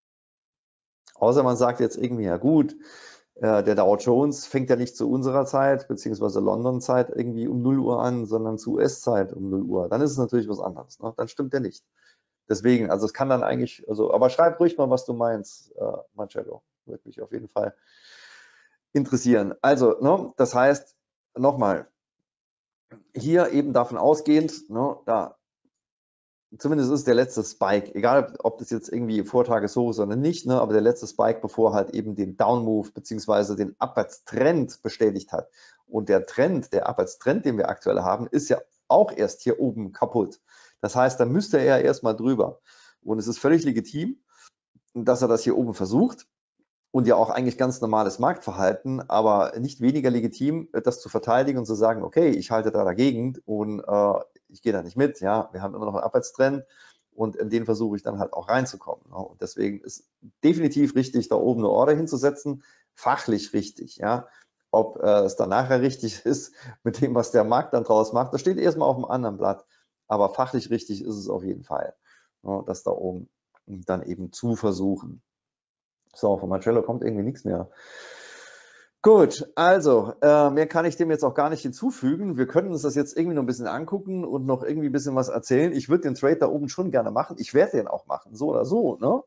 Außer man sagt jetzt irgendwie, ja gut, der Dow Jones fängt ja nicht zu unserer Zeit, beziehungsweise London-Zeit irgendwie um 0 Uhr an, sondern zu US-Zeit um 0 Uhr. Dann ist es natürlich was anderes. Ne? Dann stimmt der nicht. Deswegen, also es kann dann eigentlich, also, aber schreib ruhig mal, was du meinst, Marcello. Würde mich auf jeden Fall interessieren. Also, ne, das heißt, nochmal, hier eben davon ausgehend, ne, da, zumindest ist der letzte Spike, egal ob das jetzt irgendwie Vortageshoch ist oder nicht, ne, aber der letzte Spike, bevor halt eben den Down-Move beziehungsweise den Abwärtstrend bestätigt hat. Und der Trend, der Abwärtstrend, den wir aktuell haben, ist ja auch erst hier oben kaputt. Das heißt, da müsste er erstmal drüber. Und es ist völlig legitim, dass er das hier oben versucht und ja auch eigentlich ganz normales Marktverhalten, aber nicht weniger legitim, das zu verteidigen und zu sagen, okay, ich halte da dagegen und ich gehe da nicht mit. Ja, wir haben immer noch einen Abwärtstrend und in den versuche ich dann halt auch reinzukommen. Ne? Und deswegen ist definitiv richtig, da oben eine Order hinzusetzen, fachlich richtig. Ja, ob es dann nachher richtig ist mit dem, was der Markt dann draus macht, das steht erstmal auf dem anderen Blatt. Aber fachlich richtig ist es auf jeden Fall, ne, das da oben dann eben zu versuchen. So, von Marcello kommt irgendwie nichts mehr. Gut, also mehr kann ich dem jetzt auch gar nicht hinzufügen. Wir können uns das jetzt irgendwie noch ein bisschen angucken und noch irgendwie ein bisschen was erzählen. Ich würde den Trade da oben schon gerne machen. Ich werde den auch machen, so oder so. Ne?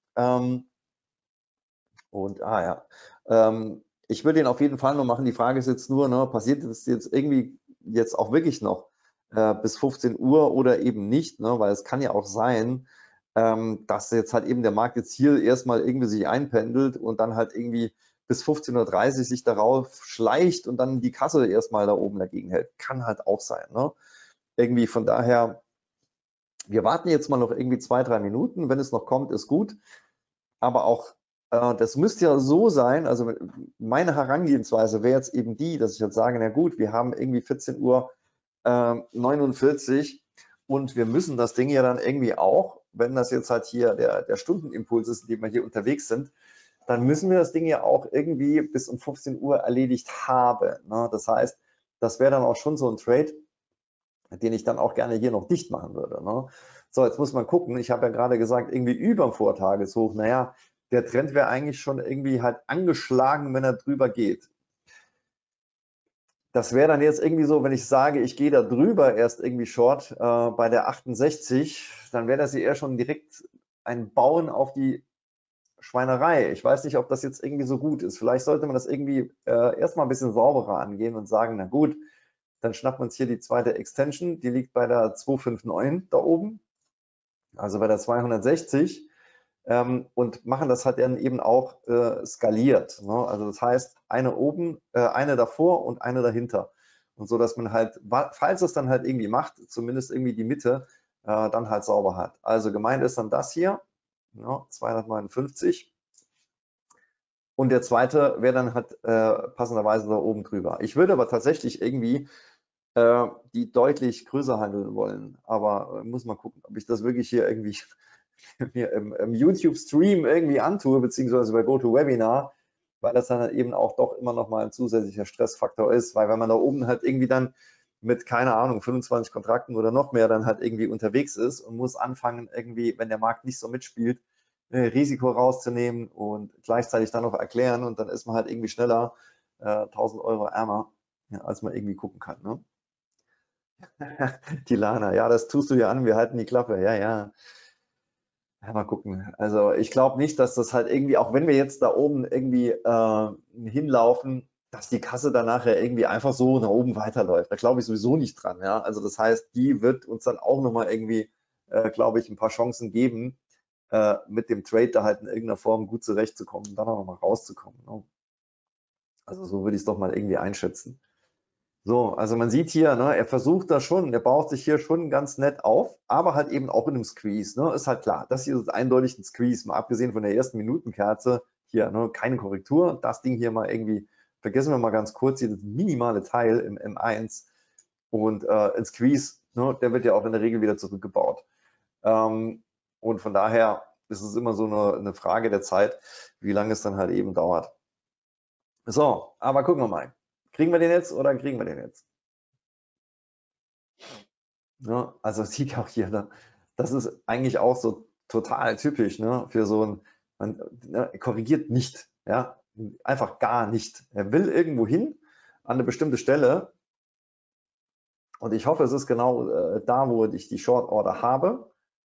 Ich würde den auf jeden Fall noch machen. Die Frage ist jetzt nur, ne, passiert das jetzt irgendwie jetzt auch wirklich noch bis 15 Uhr oder eben nicht, ne? Weil es kann ja auch sein, dass jetzt halt eben der Markt jetzt hier erstmal irgendwie sich einpendelt und dann halt irgendwie bis 15:30 Uhr sich darauf schleicht und dann die Kasse erstmal da oben dagegen hält. Kann halt auch sein. Ne? Irgendwie von daher, wir warten jetzt mal noch irgendwie 2, 3 Minuten. Wenn es noch kommt, ist gut. Aber auch das müsste ja so sein, also meine Herangehensweise wäre jetzt eben die, dass ich jetzt sage, na gut, wir haben irgendwie 14:49 Uhr und wir müssen das Ding ja dann irgendwie auch, wenn das jetzt halt hier der Stundenimpuls ist, in dem wir hier unterwegs sind, dann müssen wir das Ding ja auch irgendwie bis um 15 Uhr erledigt haben. Ne? Das heißt, das wäre dann auch schon so ein Trade, den ich dann auch gerne hier noch dicht machen würde. Ne? So, jetzt muss man gucken. Ich habe ja gerade gesagt, irgendwie über dem Vortageshoch. Naja, der Trend wäre eigentlich schon irgendwie halt angeschlagen, wenn er drüber geht. Das wäre dann jetzt irgendwie so, wenn ich sage, ich gehe da drüber erst irgendwie short bei der 68, dann wäre das eher schon direkt ein Bauen auf die Schweinerei. Ich weiß nicht, ob das jetzt irgendwie so gut ist. Vielleicht sollte man das irgendwie erstmal ein bisschen sauberer angehen und sagen, na gut, dann schnappt man uns hier die zweite Extension, die liegt bei der 259 da oben, also bei der 260, und machen das halt dann eben auch skaliert. Ne? Also das heißt, eine oben, eine davor und eine dahinter. Und so, dass man halt, falls es dann halt irgendwie macht, zumindest irgendwie die Mitte dann halt sauber hat. Also gemeint ist dann das hier, ja, 259. Und der zweite wäre dann halt passenderweise da oben drüber. Ich würde aber tatsächlich irgendwie die deutlich größer handeln wollen. Aber muss mal gucken, ob ich das wirklich hier irgendwie mir im YouTube-Stream irgendwie antue, beziehungsweise bei GoToWebinar, weil das dann halt eben auch doch immer noch mal ein zusätzlicher Stressfaktor ist, weil wenn man da oben halt irgendwie dann mit, keine Ahnung, 25 Kontrakten oder noch mehr dann halt irgendwie unterwegs ist und muss anfangen irgendwie, wenn der Markt nicht so mitspielt, Risiko rauszunehmen und gleichzeitig dann noch erklären und dann ist man halt irgendwie schneller 1000 Euro ärmer, ja, als man irgendwie gucken kann. Ne? Die Lana, ja, das tust du ja an, wir halten die Klappe, ja, ja. Ja, mal gucken. Also ich glaube nicht, dass das halt irgendwie, auch wenn wir jetzt da oben irgendwie hinlaufen, dass die Kasse dann nachher irgendwie einfach so nach oben weiterläuft. Da glaube ich sowieso nicht dran. Ja? Also das heißt, die wird uns dann auch nochmal irgendwie, glaube ich, ein paar Chancen geben, mit dem Trade da halt in irgendeiner Form gut zurechtzukommen und dann auch nochmal rauszukommen. Ne? Also so würde ich es doch mal irgendwie einschätzen. So, also man sieht hier, ne, er versucht da schon, der baut sich hier schon ganz nett auf, aber halt eben auch in einem Squeeze. Ne, ist halt klar, das hier ist eindeutig ein Squeeze, mal abgesehen von der ersten Minutenkerze. Hier, ne, keine Korrektur. Das Ding hier mal irgendwie, vergessen wir mal ganz kurz, hier das minimale Teil im M1 und ein Squeeze, ne, der wird ja auch in der Regel wieder zurückgebaut. Und von daher ist es immer so eine Frage der Zeit, wie lange es dann halt eben dauert. So, aber gucken wir mal. Kriegen wir den jetzt oder kriegen wir den jetzt? Ja, also sieht auch hier, ne? Das ist eigentlich auch so total typisch, ne? Für so ein, er korrigiert nicht, ja, einfach gar nicht. Er will irgendwo hin an eine bestimmte Stelle und ich hoffe, es ist genau da, wo ich die Short Order habe.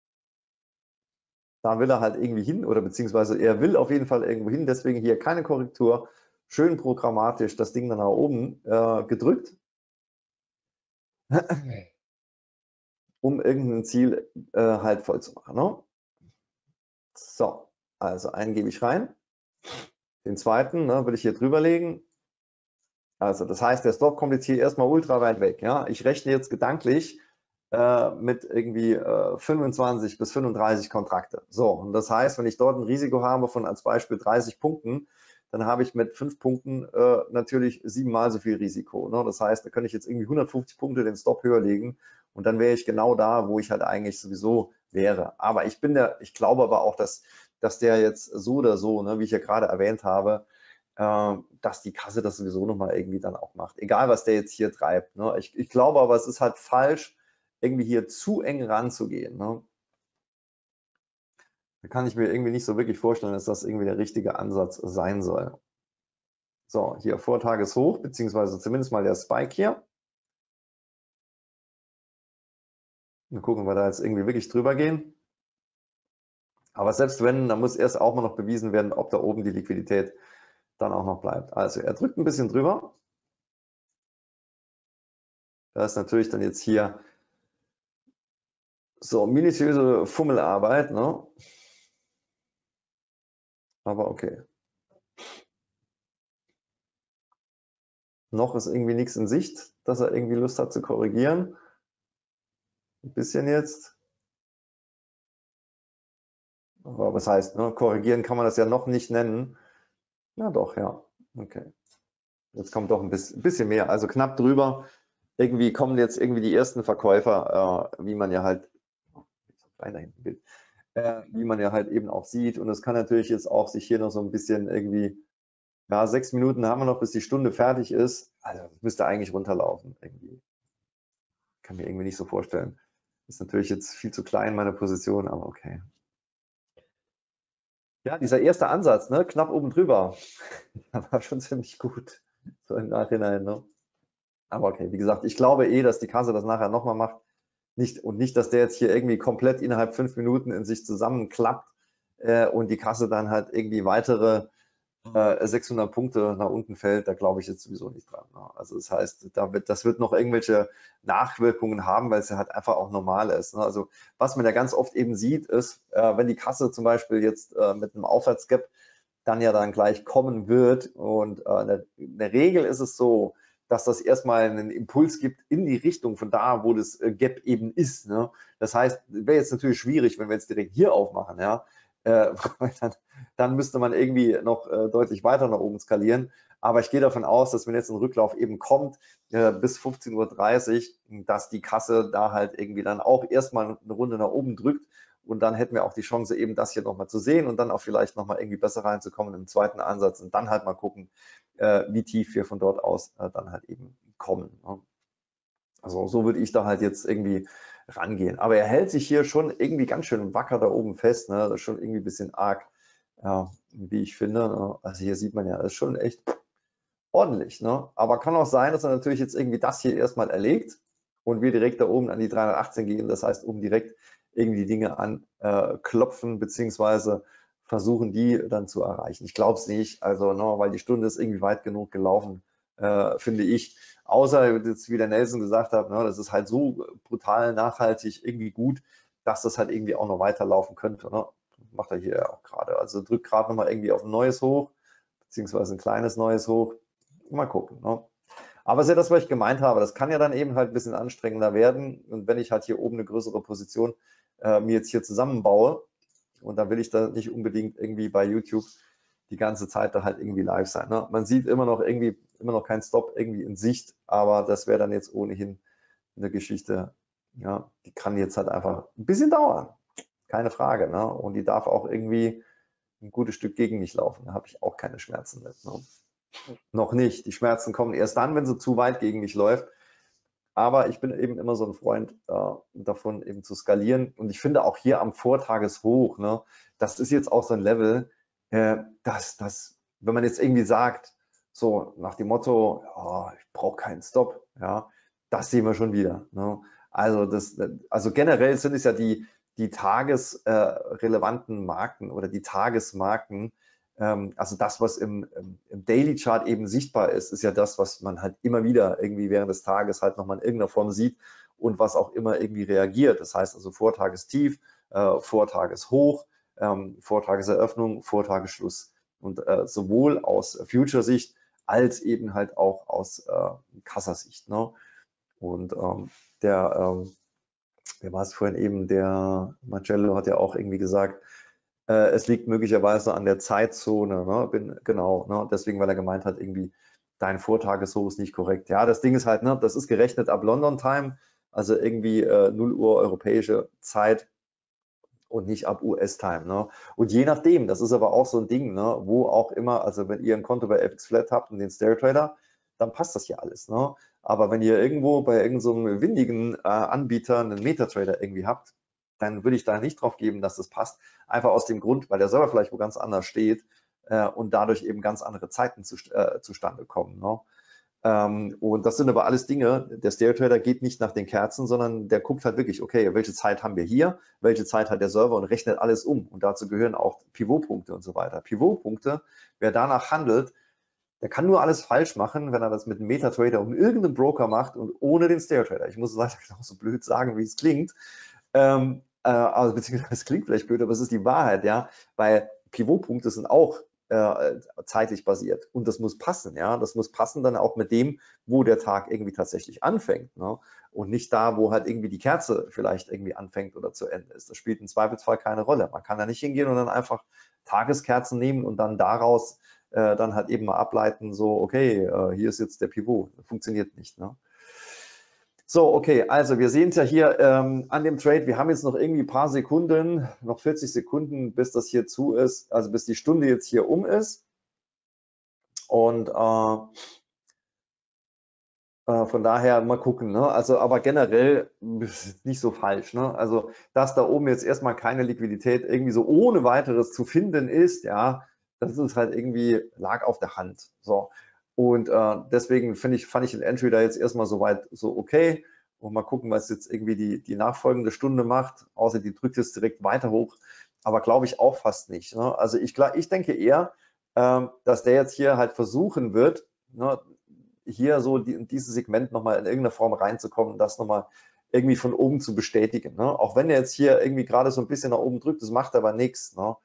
Da will er halt irgendwie hin oder beziehungsweise er will auf jeden Fall irgendwo hin, deswegen hier keine Korrektur, schön programmatisch das Ding dann nach oben gedrückt, um irgendein Ziel halt voll zu machen. Ne? So, also einen gebe ich rein. Den zweiten will ich hier drüber legen. Also das heißt, der Stop kommt jetzt hier erstmal ultra weit weg. Ja? Ich rechne jetzt gedanklich mit irgendwie 25 bis 35 Kontrakte. So, und das heißt, wenn ich dort ein Risiko habe von als Beispiel 30 Punkten, dann habe ich mit 5 Punkten natürlich 7-mal so viel Risiko. Ne? Das heißt, da könnte ich jetzt irgendwie 150 Punkte den Stop höher legen und dann wäre ich genau da, wo ich halt eigentlich sowieso wäre. Aber ich glaube aber auch, dass der jetzt so oder so, ne, wie ich ja gerade erwähnt habe, dass die Kasse das sowieso nochmal irgendwie dann auch macht. Egal, was der jetzt hier treibt. Ne? Ich glaube aber, es ist halt falsch, irgendwie hier zu eng ranzugehen. Ne? Da kann ich mir irgendwie nicht so wirklich vorstellen, dass das irgendwie der richtige Ansatz sein soll. So, hier Vortageshoch, beziehungsweise zumindest mal der Spike hier. Dann gucken wir da jetzt irgendwie wirklich drüber gehen. Aber selbst wenn, dann muss erst auch mal noch bewiesen werden, ob da oben die Liquidität dann auch noch bleibt. Also er drückt ein bisschen drüber. Da ist natürlich dann jetzt hier so minutiöse Fummelarbeit, ne? Aber okay. Noch ist irgendwie nichts in Sicht, dass er irgendwie Lust hat zu korrigieren. Ein bisschen jetzt. Aber was heißt, ne? Korrigieren kann man das ja noch nicht nennen. Ja doch, ja. Okay. Jetzt kommt doch ein bisschen mehr, also knapp drüber. Irgendwie kommen jetzt irgendwie die ersten Verkäufer, wie man ja halt, wie man ja halt eben auch sieht. Und es kann natürlich jetzt auch sich hier noch so ein bisschen irgendwie, ja, 6 Minuten haben wir noch, bis die Stunde fertig ist. Also das müsste eigentlich runterlaufen irgendwie. Kann mir irgendwie nicht so vorstellen. Ist natürlich jetzt viel zu klein, meine Position, aber okay. Ja, dieser erste Ansatz, ne, knapp oben drüber, der war schon ziemlich gut, so im Nachhinein. Ne? Aber okay, wie gesagt, ich glaube dass die Kasse das nachher nochmal macht. Nicht, dass der jetzt hier irgendwie komplett innerhalb 5 Minuten in sich zusammenklappt, und die Kasse dann halt irgendwie weitere 600 Punkte nach unten fällt, da glaube ich jetzt sowieso nicht dran. Ne? Also das heißt, das wird noch irgendwelche Nachwirkungen haben, weil es ja halt einfach auch normal ist. Ne? Also was man ja ganz oft eben sieht, ist, wenn die Kasse zum Beispiel jetzt mit einem Aufwärtsgap dann ja dann gleich kommen wird und in der Regel ist es so, dass das erstmal einen Impuls gibt in die Richtung von da, wo das Gap eben ist. Ne? Das heißt, wäre jetzt natürlich schwierig, wenn wir jetzt direkt hier aufmachen, ja, dann müsste man irgendwie noch deutlich weiter nach oben skalieren. Aber ich gehe davon aus, dass wenn jetzt ein Rücklauf eben kommt, bis 15:30 Uhr, dass die Kasse da halt irgendwie dann auch erstmal eine Runde nach oben drückt. Und dann hätten wir auch die Chance, eben das hier nochmal zu sehen und dann auch vielleicht nochmal irgendwie besser reinzukommen im zweiten Ansatz und dann halt mal gucken, wie tief wir von dort aus dann halt eben kommen. Ne? Also so würde ich da halt jetzt irgendwie rangehen. Aber er hält sich hier schon irgendwie ganz schön wacker da oben fest. Ne? Das ist schon irgendwie ein bisschen arg, ja, wie ich finde. Ne? Also hier sieht man ja, das ist schon echt ordentlich. Ne? Aber kann auch sein, dass er natürlich jetzt irgendwie das hier erstmal erlegt und wir direkt da oben an die 318 gehen. Das heißt, oben direkt irgendwie die Dinge anklopfen, beziehungsweise versuchen, die dann zu erreichen. Ich glaube es nicht, also no, weil die Stunde ist irgendwie weit genug gelaufen, finde ich. Außer, jetzt, wie der Nelson gesagt hat, ne, das ist halt so brutal nachhaltig irgendwie gut, dass das halt irgendwie auch noch weiterlaufen könnte. Ne? Macht er hier auch gerade. Also drückt gerade nochmal irgendwie auf ein neues Hoch, beziehungsweise ein kleines neues Hoch. Mal gucken. Ne? Aber es ist ja das, was ich gemeint habe. Das kann ja dann eben halt ein bisschen anstrengender werden. Und wenn ich halt hier oben eine größere Position mir jetzt hier zusammenbaue, und dann will ich da nicht unbedingt irgendwie bei YouTube die ganze Zeit da halt irgendwie live sein. Ne? Man sieht immer noch keinen Stop irgendwie in Sicht, aber das wäre dann jetzt ohnehin eine Geschichte, ja, die kann jetzt halt einfach ein bisschen dauern. Keine Frage. Ne? Und die darf auch irgendwie ein gutes Stück gegen mich laufen. Da habe ich auch keine Schmerzen mit. Ne? Noch nicht. Die Schmerzen kommen erst dann, wenn sie zu weit gegen mich läuft. Aber ich bin eben immer so ein Freund davon, eben zu skalieren. Und ich finde auch hier am Vortageshoch, ne, das ist jetzt auch so ein Level, wenn man jetzt irgendwie sagt, so nach dem Motto, oh, ich brauche keinen Stop, ja, das sehen wir schon wieder. Ne? Also generell sind es ja die tagesrelevanten Marken oder die Tagesmarken, also das, was im Daily Chart eben sichtbar ist, ist ja das, was man halt immer wieder irgendwie während des Tages halt nochmal in irgendeiner Form sieht und was auch immer irgendwie reagiert. Das heißt also Vortagestief, Vortageshoch, Vortageseröffnung, Vortagesschluss. Und sowohl aus Future-Sicht als eben halt auch aus Kassasicht. Ne? Und wer war es vorhin eben, der Marcello hat ja auch irgendwie gesagt, es liegt möglicherweise an der Zeitzone, ne? Genau, ne? Deswegen, weil er gemeint hat, irgendwie dein Vortageshoch ist nicht korrekt. Ja, das Ding ist halt, ne, das ist gerechnet ab London Time, also irgendwie 0 Uhr europäische Zeit und nicht ab US Time. Ne? Und je nachdem, das ist aber auch so ein Ding, ne, wo auch immer, also wenn ihr ein Konto bei FX Flat habt und den Stereo Trader, dann passt das hier alles. Ne? Aber wenn ihr irgendwo bei irgendeinem so windigen Anbieter einen MetaTrader irgendwie habt, dann würde ich da nicht drauf geben, dass das passt. Einfach aus dem Grund, weil der Server vielleicht wo ganz anders steht und dadurch eben ganz andere Zeiten zustande kommen. Ne? Und das sind aber alles Dinge, der Stereo Trader geht nicht nach den Kerzen, sondern der guckt halt wirklich, okay, welche Zeit haben wir hier, welche Zeit hat der Server und rechnet alles um. Und dazu gehören auch Pivotpunkte und so weiter. Pivotpunkte, wer danach handelt, der kann nur alles falsch machen, wenn er das mit einem MetaTrader und irgendeinem Broker macht und ohne den Stereo Trader. Ich muss es leider auch so blöd sagen, wie es klingt. Also beziehungsweise es klingt vielleicht blöd, aber es ist die Wahrheit, ja, weil Pivotpunkte sind auch zeitlich basiert und das muss passen, ja, das muss passen dann auch mit dem, wo der Tag irgendwie tatsächlich anfängt, ne? Und nicht da, wo halt irgendwie die Kerze vielleicht irgendwie anfängt oder zu Ende ist. Das spielt im Zweifelsfall keine Rolle. Man kann da nicht hingehen und dann einfach Tageskerzen nehmen und dann daraus dann halt eben mal ableiten, so, okay, hier ist jetzt der Pivot. Das funktioniert nicht, ne? So, okay, also wir sehen es ja hier an dem Trade, wir haben jetzt noch irgendwie ein paar Sekunden, noch 40 Sekunden, bis das hier zu ist, also bis die Stunde jetzt hier um ist. Und von daher mal gucken, ne? Also, aber generell ist nicht so falsch, ne? Also, dass da oben jetzt erstmal keine Liquidität irgendwie so ohne weiteres zu finden ist, ja, das ist halt irgendwie, lag auf der Hand. So. Und deswegen fand ich den Entry da jetzt erstmal soweit so okay. Und mal gucken, was jetzt irgendwie die nachfolgende Stunde macht. Außer die drückt jetzt direkt weiter hoch. aber glaube ich auch fast nicht. Ne? Also ich denke eher, dass der jetzt hier halt versuchen wird, ne, hier so in dieses Segment nochmal in irgendeiner Form reinzukommen, das nochmal irgendwie von oben zu bestätigen. Ne? Auch wenn er jetzt hier irgendwie gerade so ein bisschen nach oben drückt, das macht aber nichts. Ne?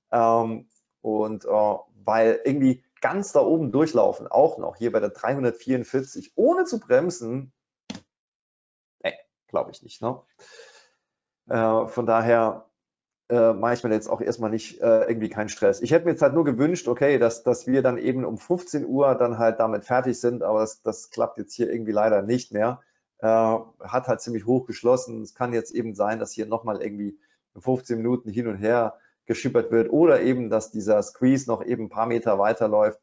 Weil irgendwie ganz da oben durchlaufen, auch noch hier bei der 344, ohne zu bremsen, glaube ich nicht. Ne? Von daher mache ich mir jetzt auch erstmal nicht irgendwie keinen Stress. Ich hätte mir jetzt halt nur gewünscht, okay, dass wir dann eben um 15 Uhr dann halt damit fertig sind, aber das klappt jetzt hier irgendwie leider nicht mehr. Hat halt ziemlich hoch geschlossen. Es kann jetzt eben sein, dass hier nochmal irgendwie 15 Minuten hin und her geschippert wird oder eben, dass dieser Squeeze noch eben ein paar Meter weiterläuft,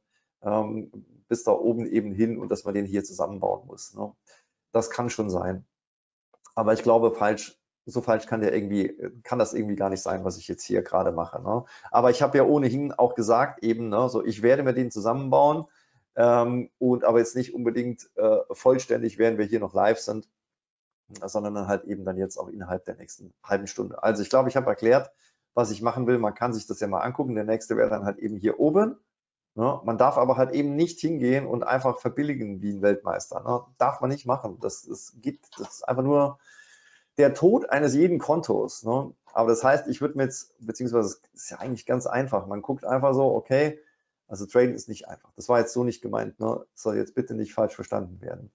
bis da oben eben hin und dass man den hier zusammenbauen muss. Ne? Das kann schon sein. Aber ich glaube, so falsch kann das irgendwie gar nicht sein, was ich jetzt hier gerade mache. Ne? Aber ich habe ja ohnehin auch gesagt, eben, ne, so ich werde mir den zusammenbauen und aber jetzt nicht unbedingt vollständig, während wir hier noch live sind, sondern dann halt eben dann jetzt auch innerhalb der nächsten halben Stunde. Also ich glaube, ich habe erklärt, was ich machen will. Man kann sich das ja mal angucken. Der nächste wäre dann halt eben hier oben. Ne? Man darf aber halt eben nicht hingehen und einfach verbilligen wie ein Weltmeister. Ne? Darf man nicht machen. Das ist einfach nur der Tod eines jeden Kontos. Ne? Aber das heißt, ich würde mir jetzt, beziehungsweise es ist ja eigentlich ganz einfach. Man guckt einfach so, okay, also Trading ist nicht einfach. Das war jetzt so nicht gemeint. Ne? Das soll jetzt bitte nicht falsch verstanden werden.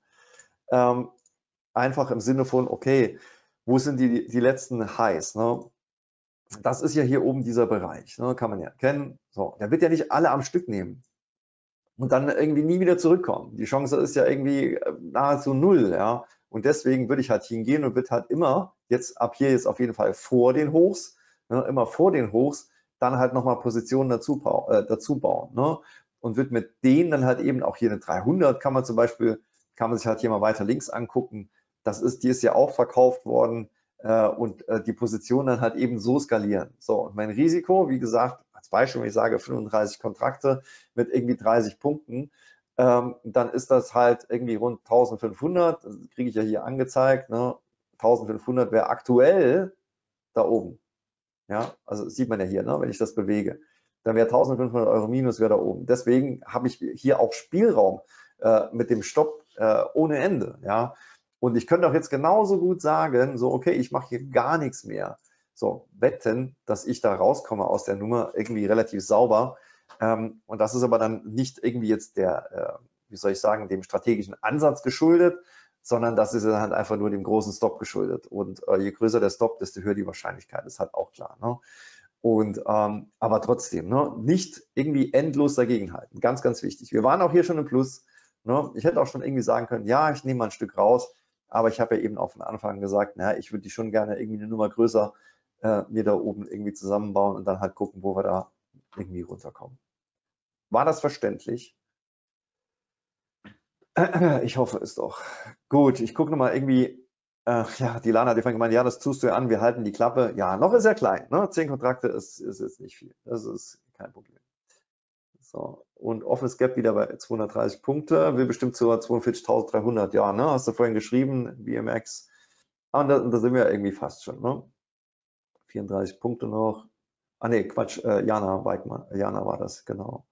Einfach im Sinne von, okay, wo sind die letzten Highs? Ne? Das ist ja hier oben dieser Bereich, ne? Kann man ja erkennen. So, der wird ja nicht alle am Stück nehmen und dann irgendwie nie wieder zurückkommen. Die Chance ist ja irgendwie nahezu null, ja. Und deswegen würde ich halt hingehen und würde halt immer jetzt ab hier jetzt auf jeden Fall vor den Hochs, ne, immer vor den Hochs, dann halt nochmal Positionen dazu bauen. Ne? Und wird mit denen dann halt eben auch hier eine 300 kann man sich halt hier mal weiter links angucken. Die ist ja auch verkauft worden und die Position dann halt eben so skalieren. So, und mein Risiko, wie gesagt, als Beispiel, wenn ich sage 35 Kontrakte mit irgendwie 30 Punkten, dann ist das halt irgendwie rund 1500, das kriege ich ja hier angezeigt, ne? 1500 wäre aktuell da oben. Ja, also sieht man ja hier, ne? Wenn ich das bewege, dann wäre 1500 Euro minus wäre da oben. Deswegen habe ich hier auch Spielraum mit dem Stopp ohne Ende. Ja, und ich könnte auch jetzt genauso gut sagen, so okay, ich mache hier gar nichts mehr. So, wetten, dass ich da rauskomme aus der Nummer irgendwie relativ sauber. Und das ist aber dann nicht irgendwie jetzt wie soll ich sagen, dem strategischen Ansatz geschuldet, sondern das ist dann halt einfach nur dem großen Stop geschuldet. Und je größer der Stop, desto höher die Wahrscheinlichkeit, ist halt auch klar. Ne? Und aber trotzdem, ne? Nicht irgendwie endlos dagegenhalten. Ganz, ganz wichtig. Wir waren auch hier schon im Plus. Ne? Ich hätte auch schon irgendwie sagen können, ja, ich nehme mal ein Stück raus, aber ich habe ja eben auf den Anfang gesagt, naja, ich würde die schon gerne irgendwie eine Nummer größer mir da oben irgendwie zusammenbauen und dann halt gucken, wo wir da irgendwie runterkommen. War das verständlich? Ich hoffe es doch. Gut, ich gucke nochmal irgendwie, ja, die Lana hat vorhin gemeint, ja, das tust du ja an, wir halten die Klappe. Ja, noch ist er klein, ne? 10 Kontrakte ist jetzt nicht viel. Das ist kein Problem. So, und offenes Gap wieder bei 230 Punkte, will bestimmt zu 42.300, ja, ne? Hast du vorhin geschrieben, BMX. Und da sind wir irgendwie fast schon, ne? 34 Punkte noch. Ah, ne, Quatsch, Jana war das, genau.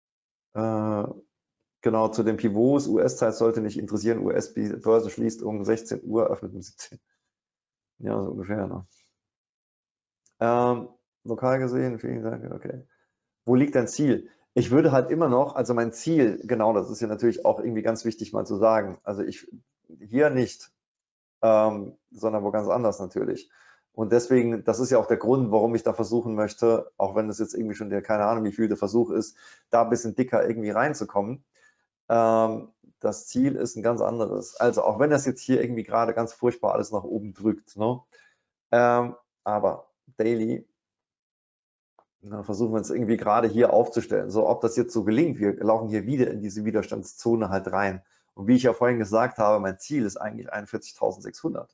Genau, zu den Pivots, US-Zeit sollte nicht interessieren, US-Börse schließt um 16 Uhr, öffnet um 17. Ja, so ungefähr. Ne? Lokal gesehen, vielen Dank, okay. Wo liegt dein Ziel? Ich würde halt immer noch, also mein Ziel, genau, das ist ja natürlich auch irgendwie ganz wichtig mal zu sagen, also ich hier nicht, sondern wo ganz anders natürlich. Und deswegen, das ist ja auch der Grund, warum ich da versuchen möchte, auch wenn es jetzt irgendwie schon keine Ahnung, wie viel der Versuch ist, da ein bisschen dicker irgendwie reinzukommen. Das Ziel ist ein ganz anderes. Also auch wenn das jetzt hier irgendwie gerade ganz furchtbar alles nach oben drückt, ne? Aber Daily, dann versuchen wir uns irgendwie gerade hier aufzustellen. So, ob das jetzt so gelingt, wir laufen hier wieder in diese Widerstandszone halt rein. Und wie ich ja vorhin gesagt habe, mein Ziel ist eigentlich 41.600.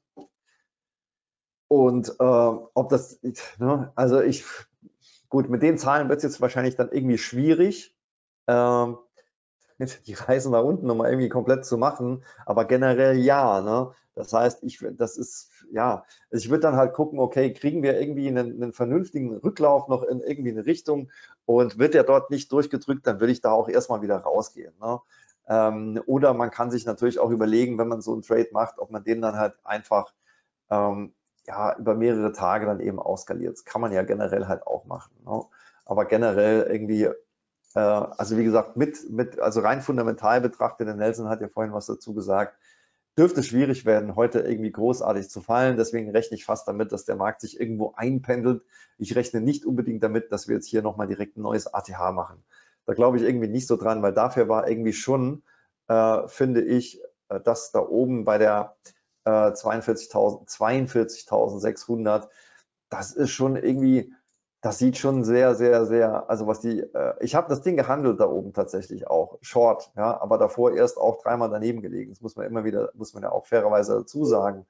Und ob das, ne, also gut, mit den Zahlen wird es jetzt wahrscheinlich dann irgendwie schwierig. die Reise nach unten nochmal irgendwie komplett zu machen, aber generell ja, ne? Das heißt, das ist, ja, ich würde dann halt gucken, okay, kriegen wir irgendwie einen vernünftigen Rücklauf noch in irgendwie eine Richtung und wird der dort nicht durchgedrückt, dann würde ich da auch erstmal wieder rausgehen, ne? Oder man kann sich natürlich auch überlegen, wenn man so einen Trade macht, ob man den dann halt einfach ja, über mehrere Tage dann eben auskaliert. Das kann man ja generell halt auch machen, ne? Aber generell irgendwie also wie gesagt, also rein fundamental betrachtet, der Nelson hat ja vorhin was dazu gesagt, dürfte schwierig werden, heute irgendwie großartig zu fallen. Deswegen rechne ich fast damit, dass der Markt sich irgendwo einpendelt. Ich rechne nicht unbedingt damit, dass wir jetzt hier nochmal direkt ein neues ATH machen. Da glaube ich irgendwie nicht so dran, weil dafür war irgendwie schon, finde ich, dass da oben bei der 42.600, das ist schon irgendwie, das sieht schon sehr, sehr, sehr, also was die, ich habe das Ding gehandelt da oben tatsächlich auch, Short, ja, aber davor erst auch dreimal daneben gelegen. Das muss man immer wieder, muss man ja auch fairerweise dazu sagen.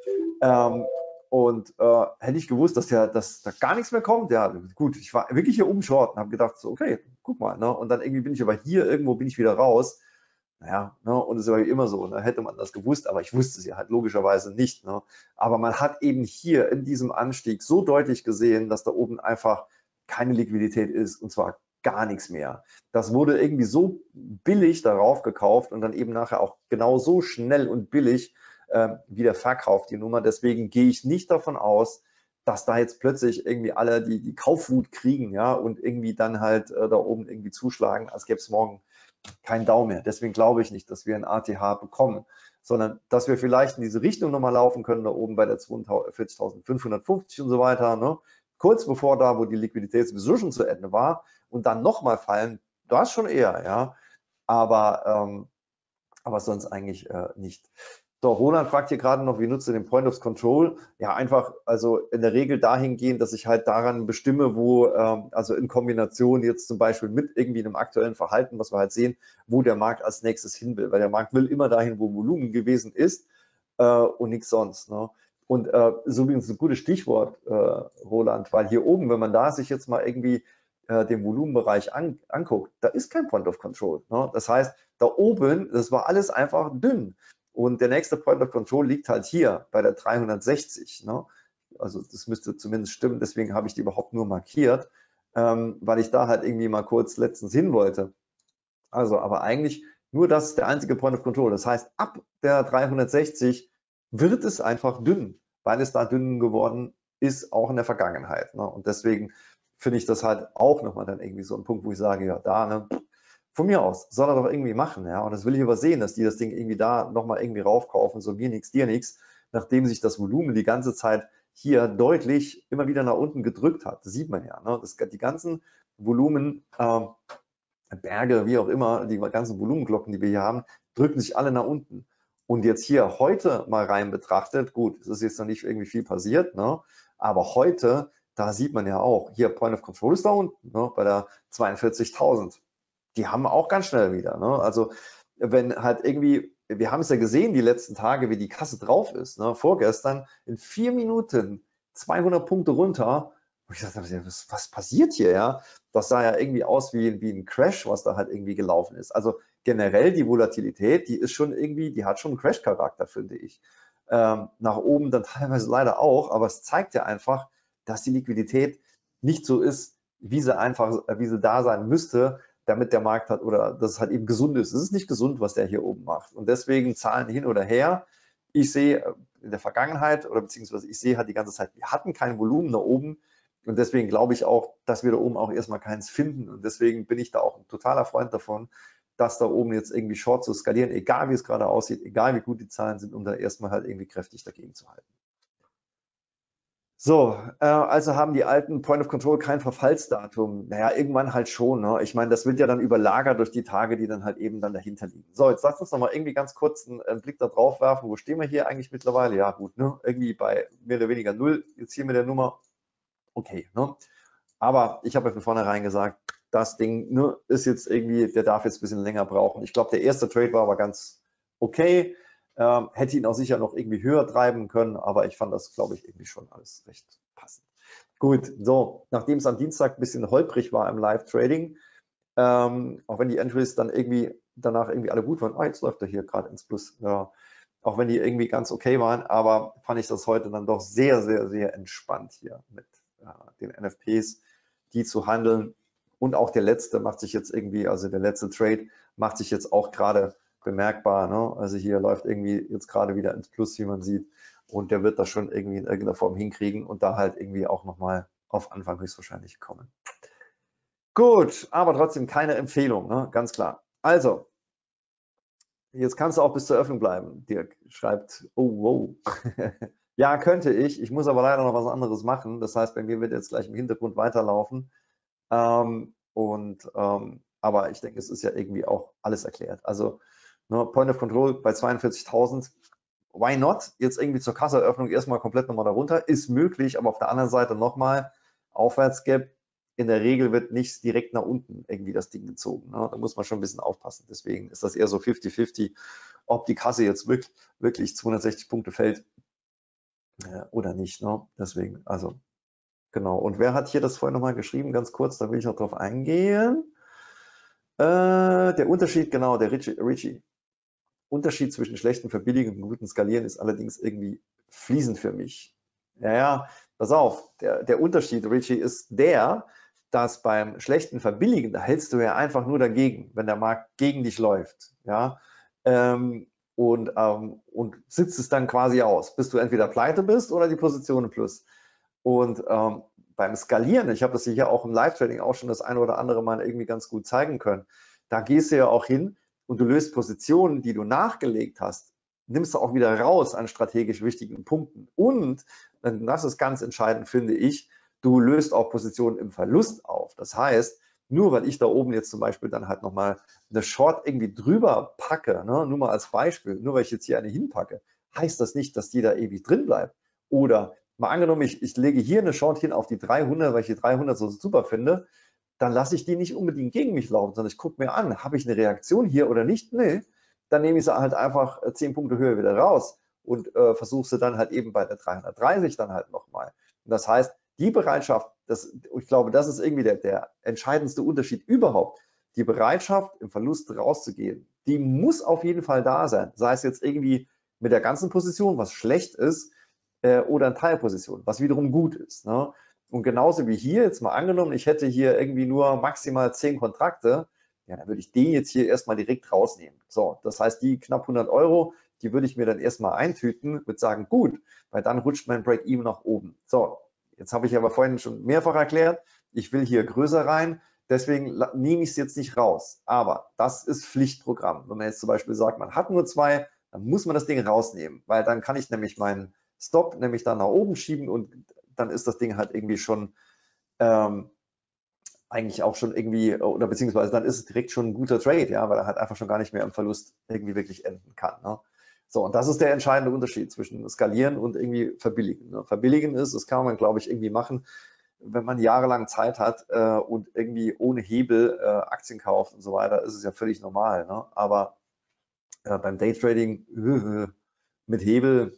Hätte ich gewusst, dass da gar nichts mehr kommt, ja gut, ich war wirklich hier oben Short und habe gedacht, so, okay, guck mal, ne? Und dann irgendwie bin ich aber hier irgendwo bin ich wieder raus. Naja, ne, und es ist ja immer so, ne, hätte man das gewusst, aber ich wusste es ja halt logischerweise nicht. Ne. Aber man hat eben hier in diesem Anstieg so deutlich gesehen, dass da oben einfach keine Liquidität ist und zwar gar nichts mehr. Das wurde irgendwie so billig darauf gekauft und dann eben nachher auch genau so schnell und billig wieder verkauft, die Nummer. Deswegen gehe ich nicht davon aus, dass da jetzt plötzlich irgendwie alle die Kaufwut kriegen, ja, und irgendwie dann halt da oben irgendwie zuschlagen, als gäbe es morgen kein Daumen mehr. Deswegen glaube ich nicht, dass wir ein ATH bekommen, sondern dass wir vielleicht in diese Richtung nochmal laufen können, da oben bei der 42.550 und so weiter, ne? Kurz bevor da, wo die Liquidität sowieso schon zu Ende war und dann nochmal fallen, das schon eher, ja, aber sonst eigentlich nicht. So, Roland fragt hier gerade noch, wie nutzt du den Point of Control? Ja, einfach, also in der Regel dahingehend, dass ich halt daran bestimme, wo, also in Kombination jetzt zum Beispiel mit irgendwie einem aktuellen Verhalten, was wir halt sehen, wo der Markt als nächstes hin will. Weil der Markt will immer dahin, wo Volumen gewesen ist und nichts sonst. Ne? Und ist übrigens ein gutes Stichwort, Roland, weil hier oben, wenn man da sich jetzt mal irgendwie den Volumenbereich anguckt, da ist kein Point of Control. Ne? Das heißt, da oben, das war alles einfach dünn. Und der nächste Point of Control liegt halt hier bei der 360. Ne? Also das müsste zumindest stimmen, deswegen habe ich die überhaupt nur markiert, weil ich da halt irgendwie mal kurz letztens hin wollte. Also, aber eigentlich nur das ist der einzige Point of Control. Das heißt, ab der 360 wird es einfach dünn, weil es da dünn geworden ist, auch in der Vergangenheit. Ne? Und deswegen finde ich das halt auch nochmal dann irgendwie so ein Punkt, wo ich sage, ja, da, ne, von mir aus, soll er doch irgendwie machen, ja. Und das will ich aber sehen, dass die das Ding irgendwie da nochmal irgendwie raufkaufen, so mir nichts, dir nichts, nachdem sich das Volumen die ganze Zeit hier deutlich immer wieder nach unten gedrückt hat. Das sieht man ja. Ne? Die ganzen Volumen, Berge, wie auch immer, die ganzen Volumenglocken, die wir hier haben, drücken sich alle nach unten. Und jetzt hier heute mal rein betrachtet, gut, es ist jetzt noch nicht irgendwie viel passiert, ne? Aber heute, da sieht man ja auch, hier Point of Control ist da unten, ne? Bei der 42.000. Die haben auch ganz schnell wieder. Ne? Also wenn halt irgendwie, wir haben es ja gesehen die letzten Tage, wie die Kasse drauf ist. Ne? Vorgestern in 4 Minuten 200 Punkte runter. Und ich dachte, was passiert hier? Ja, das sah ja irgendwie aus wie ein Crash, was da halt irgendwie gelaufen ist. Also generell die Volatilität, die ist schon irgendwie, die hat schon einen Crash-Charakter, finde ich. Nach oben dann teilweise leider auch, aber es zeigt ja einfach, dass die Liquidität nicht so ist, wie sie da sein müsste, damit der Markt hat oder dass es halt eben gesund ist. Es ist nicht gesund, was der hier oben macht. Und deswegen Zahlen hin oder her. Ich sehe in der Vergangenheit oder beziehungsweise ich sehe halt die ganze Zeit, wir hatten kein Volumen da oben. Und deswegen glaube ich auch, dass wir da oben auch erstmal keins finden. Und deswegen bin ich da auch ein totaler Freund davon, dass da oben jetzt irgendwie Short zu skalieren, egal wie es gerade aussieht, egal wie gut die Zahlen sind, um da erstmal halt irgendwie kräftig dagegen zu halten. So, also haben die alten Point of Control kein Verfallsdatum. Naja, irgendwann halt schon. Ne? Ich meine, das wird ja dann überlagert durch die Tage, die dann halt eben dann dahinter liegen. So, jetzt lasst uns nochmal irgendwie ganz kurz einen Blick da drauf werfen. Wo stehen wir hier eigentlich mittlerweile? Ja, gut, ne? Irgendwie bei mehr oder weniger 0 jetzt hier mit der Nummer. Okay, ne? Aber ich habe ja von vornherein gesagt, das Ding ne, ist jetzt irgendwie, der darf jetzt ein bisschen länger brauchen. Ich glaube, der erste Trade war aber ganz okay. Hätte ihn auch sicher noch irgendwie höher treiben können, aber ich fand das, glaube ich, irgendwie schon alles recht passend. Gut, so, nachdem es am Dienstag ein bisschen holprig war im Live-Trading, auch wenn die Entries dann irgendwie danach irgendwie alle gut waren. Oh, jetzt läuft er hier gerade ins Plus. Ja, auch wenn die irgendwie ganz okay waren, aber fand ich das heute dann doch sehr, sehr, sehr entspannt hier mit den NFPs, die zu handeln. Und auch der letzte macht sich jetzt irgendwie, also der letzte Trade macht sich jetzt auch gerade bemerkbar. Ne? Also hier läuft irgendwie jetzt gerade wieder ins Plus, wie man sieht. Und der wird das schon irgendwie in irgendeiner Form hinkriegen und da halt irgendwie auch nochmal auf Anfang höchstwahrscheinlich kommen. Gut, aber trotzdem keine Empfehlung, ne? Ganz klar. Also, jetzt kannst du auch bis zur Öffnung bleiben. Dirk schreibt, oh, wow. Ja, könnte ich. Ich muss aber leider noch was anderes machen. Das heißt, bei mir wird jetzt gleich im Hintergrund weiterlaufen. Aber ich denke, es ist ja irgendwie auch alles erklärt. Also, ne, Point of Control bei 42.000. Why not? Jetzt irgendwie zur Kasseeröffnung erstmal komplett nochmal darunter. Ist möglich, aber auf der anderen Seite nochmal Aufwärtsgap. In der Regel wird nicht direkt nach unten irgendwie das Ding gezogen. Ne? Da muss man schon ein bisschen aufpassen. Deswegen ist das eher so 50-50, ob die Kasse jetzt wirklich 260 Punkte fällt oder nicht. Ne? Deswegen, also genau. Und wer hat hier das vorhin nochmal geschrieben? Ganz kurz, da will ich noch drauf eingehen. Der Unterschied, genau, der Richie. Unterschied zwischen schlechten Verbilligen und guten Skalieren ist allerdings irgendwie fließend für mich. Ja, pass auf, der Unterschied, Richie, ist der, dass beim schlechten Verbilligen, da hältst du ja einfach nur dagegen, wenn der Markt gegen dich läuft. Ja, und sitzt es dann quasi aus, bis du entweder pleite bist oder die Position im Plus. Und beim Skalieren, ich habe das hier auch im Live-Trading auch schon das eine oder andere Mal irgendwie ganz gut zeigen können, da gehst du ja auch hin und du löst Positionen, die du nachgelegt hast, nimmst du auch wieder raus an strategisch wichtigen Punkten. Und, das ist ganz entscheidend, finde ich, du löst auch Positionen im Verlust auf. Das heißt, nur weil ich da oben jetzt zum Beispiel dann halt nochmal eine Short irgendwie drüber packe, ne, nur mal als Beispiel, nur weil ich jetzt hier eine hinpacke, heißt das nicht, dass die da ewig drin bleibt. Oder mal angenommen, ich lege hier eine Short hin auf die 300, weil ich die 300 so super finde, dann lasse ich die nicht unbedingt gegen mich laufen, sondern ich gucke mir an, habe ich eine Reaktion hier oder nicht? Nee, dann nehme ich sie halt einfach 10 Punkte höher wieder raus und versuche sie dann halt eben bei der 330 dann halt nochmal. Das heißt, die Bereitschaft, ich glaube, das ist irgendwie der entscheidendste Unterschied überhaupt. Die Bereitschaft, im Verlust rauszugehen, die muss auf jeden Fall da sein. Sei es jetzt irgendwie mit der ganzen Position, was schlecht ist, oder in Teilposition, was wiederum gut ist. Ne? Und genauso wie hier, jetzt mal angenommen, ich hätte hier irgendwie nur maximal 10 Kontrakte, ja, dann würde ich den jetzt hier erstmal direkt rausnehmen. So, das heißt, die knapp 100 Euro, die würde ich mir dann erstmal eintüten, würde sagen, gut, weil dann rutscht mein Break-Even nach oben. So, jetzt habe ich aber vorhin schon mehrfach erklärt, ich will hier größer rein, deswegen nehme ich es jetzt nicht raus. Aber das ist Pflichtprogramm. Wenn man jetzt zum Beispiel sagt, man hat nur 2, dann muss man das Ding rausnehmen, weil dann kann ich nämlich meinen Stop nämlich dann nach oben schieben und dann ist das Ding halt irgendwie schon eigentlich auch schon irgendwie, oder beziehungsweise dann ist es direkt schon ein guter Trade, ja, weil er halt einfach schon gar nicht mehr im Verlust irgendwie wirklich enden kann. Ne? So, und das ist der entscheidende Unterschied zwischen Skalieren und irgendwie Verbilligen. Ne? Verbilligen ist, das kann man, glaube ich, irgendwie machen, wenn man jahrelang Zeit hat und irgendwie ohne Hebel Aktien kauft und so weiter, ist es ja völlig normal. Ne? Aber beim Daytrading mit Hebel,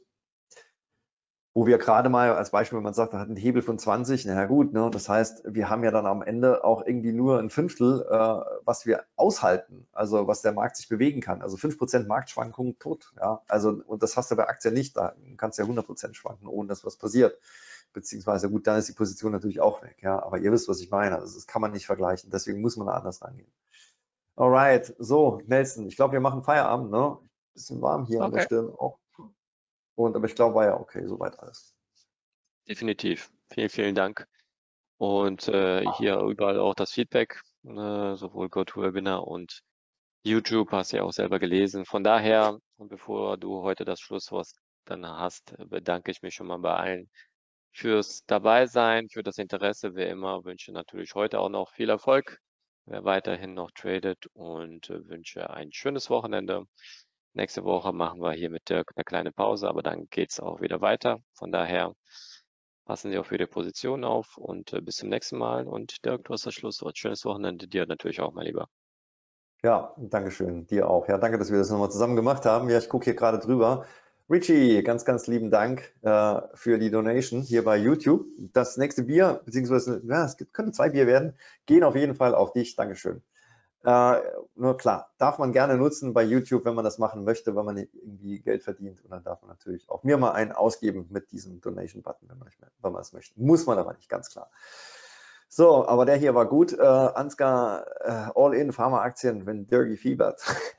wo wir gerade mal als Beispiel, wenn man sagt, da hat einen Hebel von 20, naja gut, ne, das heißt, wir haben ja dann am Ende auch irgendwie nur ein Fünftel, was wir aushalten, also was der Markt sich bewegen kann. Also 5% Marktschwankungen tot. Ja, also, und das hast du bei Aktien nicht, da kannst du ja 100% schwanken, ohne dass was passiert. Beziehungsweise gut, dann ist die Position natürlich auch weg. Ja, aber ihr wisst, was ich meine. Also das kann man nicht vergleichen, deswegen muss man da anders rangehen. Alright, so, Nelson, ich glaube, wir machen Feierabend, ne? Bisschen warm hier an der Stirn auch. Aber ich glaube, war ja okay, soweit alles. Definitiv. Vielen, vielen Dank. Und hier überall auch das Feedback, sowohl GoToWebinar und YouTube, hast du ja auch selber gelesen. Von daher, und bevor du heute das Schlusswort dann hast, bedanke ich mich schon mal bei allen fürs Dabeisein, für das Interesse. Wie immer wünsche natürlich heute auch noch viel Erfolg, wer weiterhin noch tradet, und wünsche ein schönes Wochenende. Nächste Woche machen wir hier mit Dirk eine kleine Pause, aber dann geht es auch wieder weiter. Von daher passen Sie auf Ihre Position auf und bis zum nächsten Mal. Und Dirk, du hast das Schlusswort. Schönes Wochenende dir natürlich auch, mein Lieber. Ja, Dankeschön, dir auch. Ja, danke, dass wir das nochmal zusammen gemacht haben. Ja, ich gucke hier gerade drüber. Richie, ganz, ganz lieben Dank für die Donation hier bei YouTube. Das nächste Bier, beziehungsweise, ja, es können 2 Bier werden, gehen auf jeden Fall auf dich. Dankeschön. Nur klar, darf man gerne nutzen bei YouTube, wenn man das machen möchte, wenn man irgendwie Geld verdient. Und dann darf man natürlich auch mir mal einen ausgeben mit diesem Donation-Button, wenn man es möchte. Muss man aber nicht, ganz klar. So, aber der hier war gut. Ansgar, All-in Pharma-Aktien, wenn Dirgi fiebert.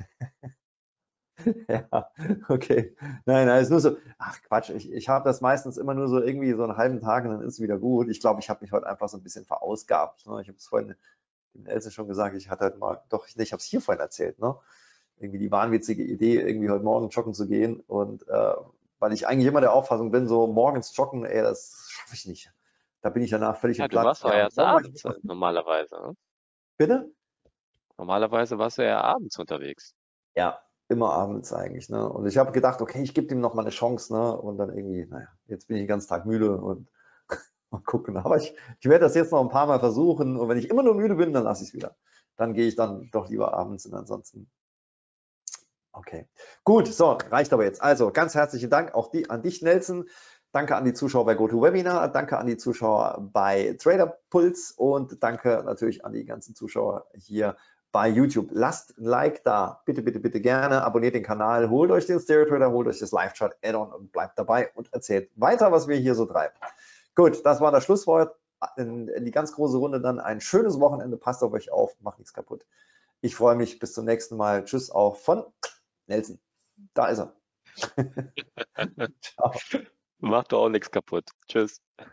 Ja, okay. Nein, ist nur so, ach Quatsch, ich habe das meistens immer nur so irgendwie so einen halben Tag und dann ist es wieder gut. Ich glaube, ich habe mich heute einfach so ein bisschen verausgabt. Ne? Ich habe es vorhin dem Else schon gesagt, ich hatte halt mal, doch, ich habe es hier vorhin erzählt, ne? Irgendwie die wahnwitzige Idee, irgendwie heute Morgen joggen zu gehen. Und weil ich eigentlich immer der Auffassung bin, so morgens joggen, ey, das schaffe ich nicht. Da bin ich danach völlig Ja, im du Platt. warst doch Ja, erst morgen war ich abends normalerweise. Ne? bitte? Normalerweise warst du ja abends unterwegs. Ja, immer abends eigentlich. Ne? Und ich habe gedacht, okay, ich gebe dem noch mal eine Chance. Ne? Und dann irgendwie, naja, jetzt bin ich den ganzen Tag müde und mal gucken. Aber ich werde das jetzt noch ein paar Mal versuchen. Und wenn ich immer nur müde bin, dann lasse ich es wieder. Dann gehe ich dann doch lieber abends und ansonsten. Okay, gut, so, reicht aber jetzt. Also ganz herzlichen Dank auch an dich, Nelson. Danke an die Zuschauer bei GoToWebinar, danke an die Zuschauer bei TraderPulse und danke natürlich an die ganzen Zuschauer hier bei YouTube. Lasst ein Like da, bitte, bitte, bitte gerne, abonniert den Kanal, holt euch den Stereo Trader, holt euch das Live-Chart Add-on und bleibt dabei und erzählt weiter, was wir hier so treiben. Gut, das war das Schlusswort. In die ganz große Runde dann ein schönes Wochenende, passt auf euch auf, macht nichts kaputt. Ich freue mich, bis zum nächsten Mal. Tschüss auch von Nelson, da ist er. Ciao. Macht doch auch nichts kaputt. Tschüss.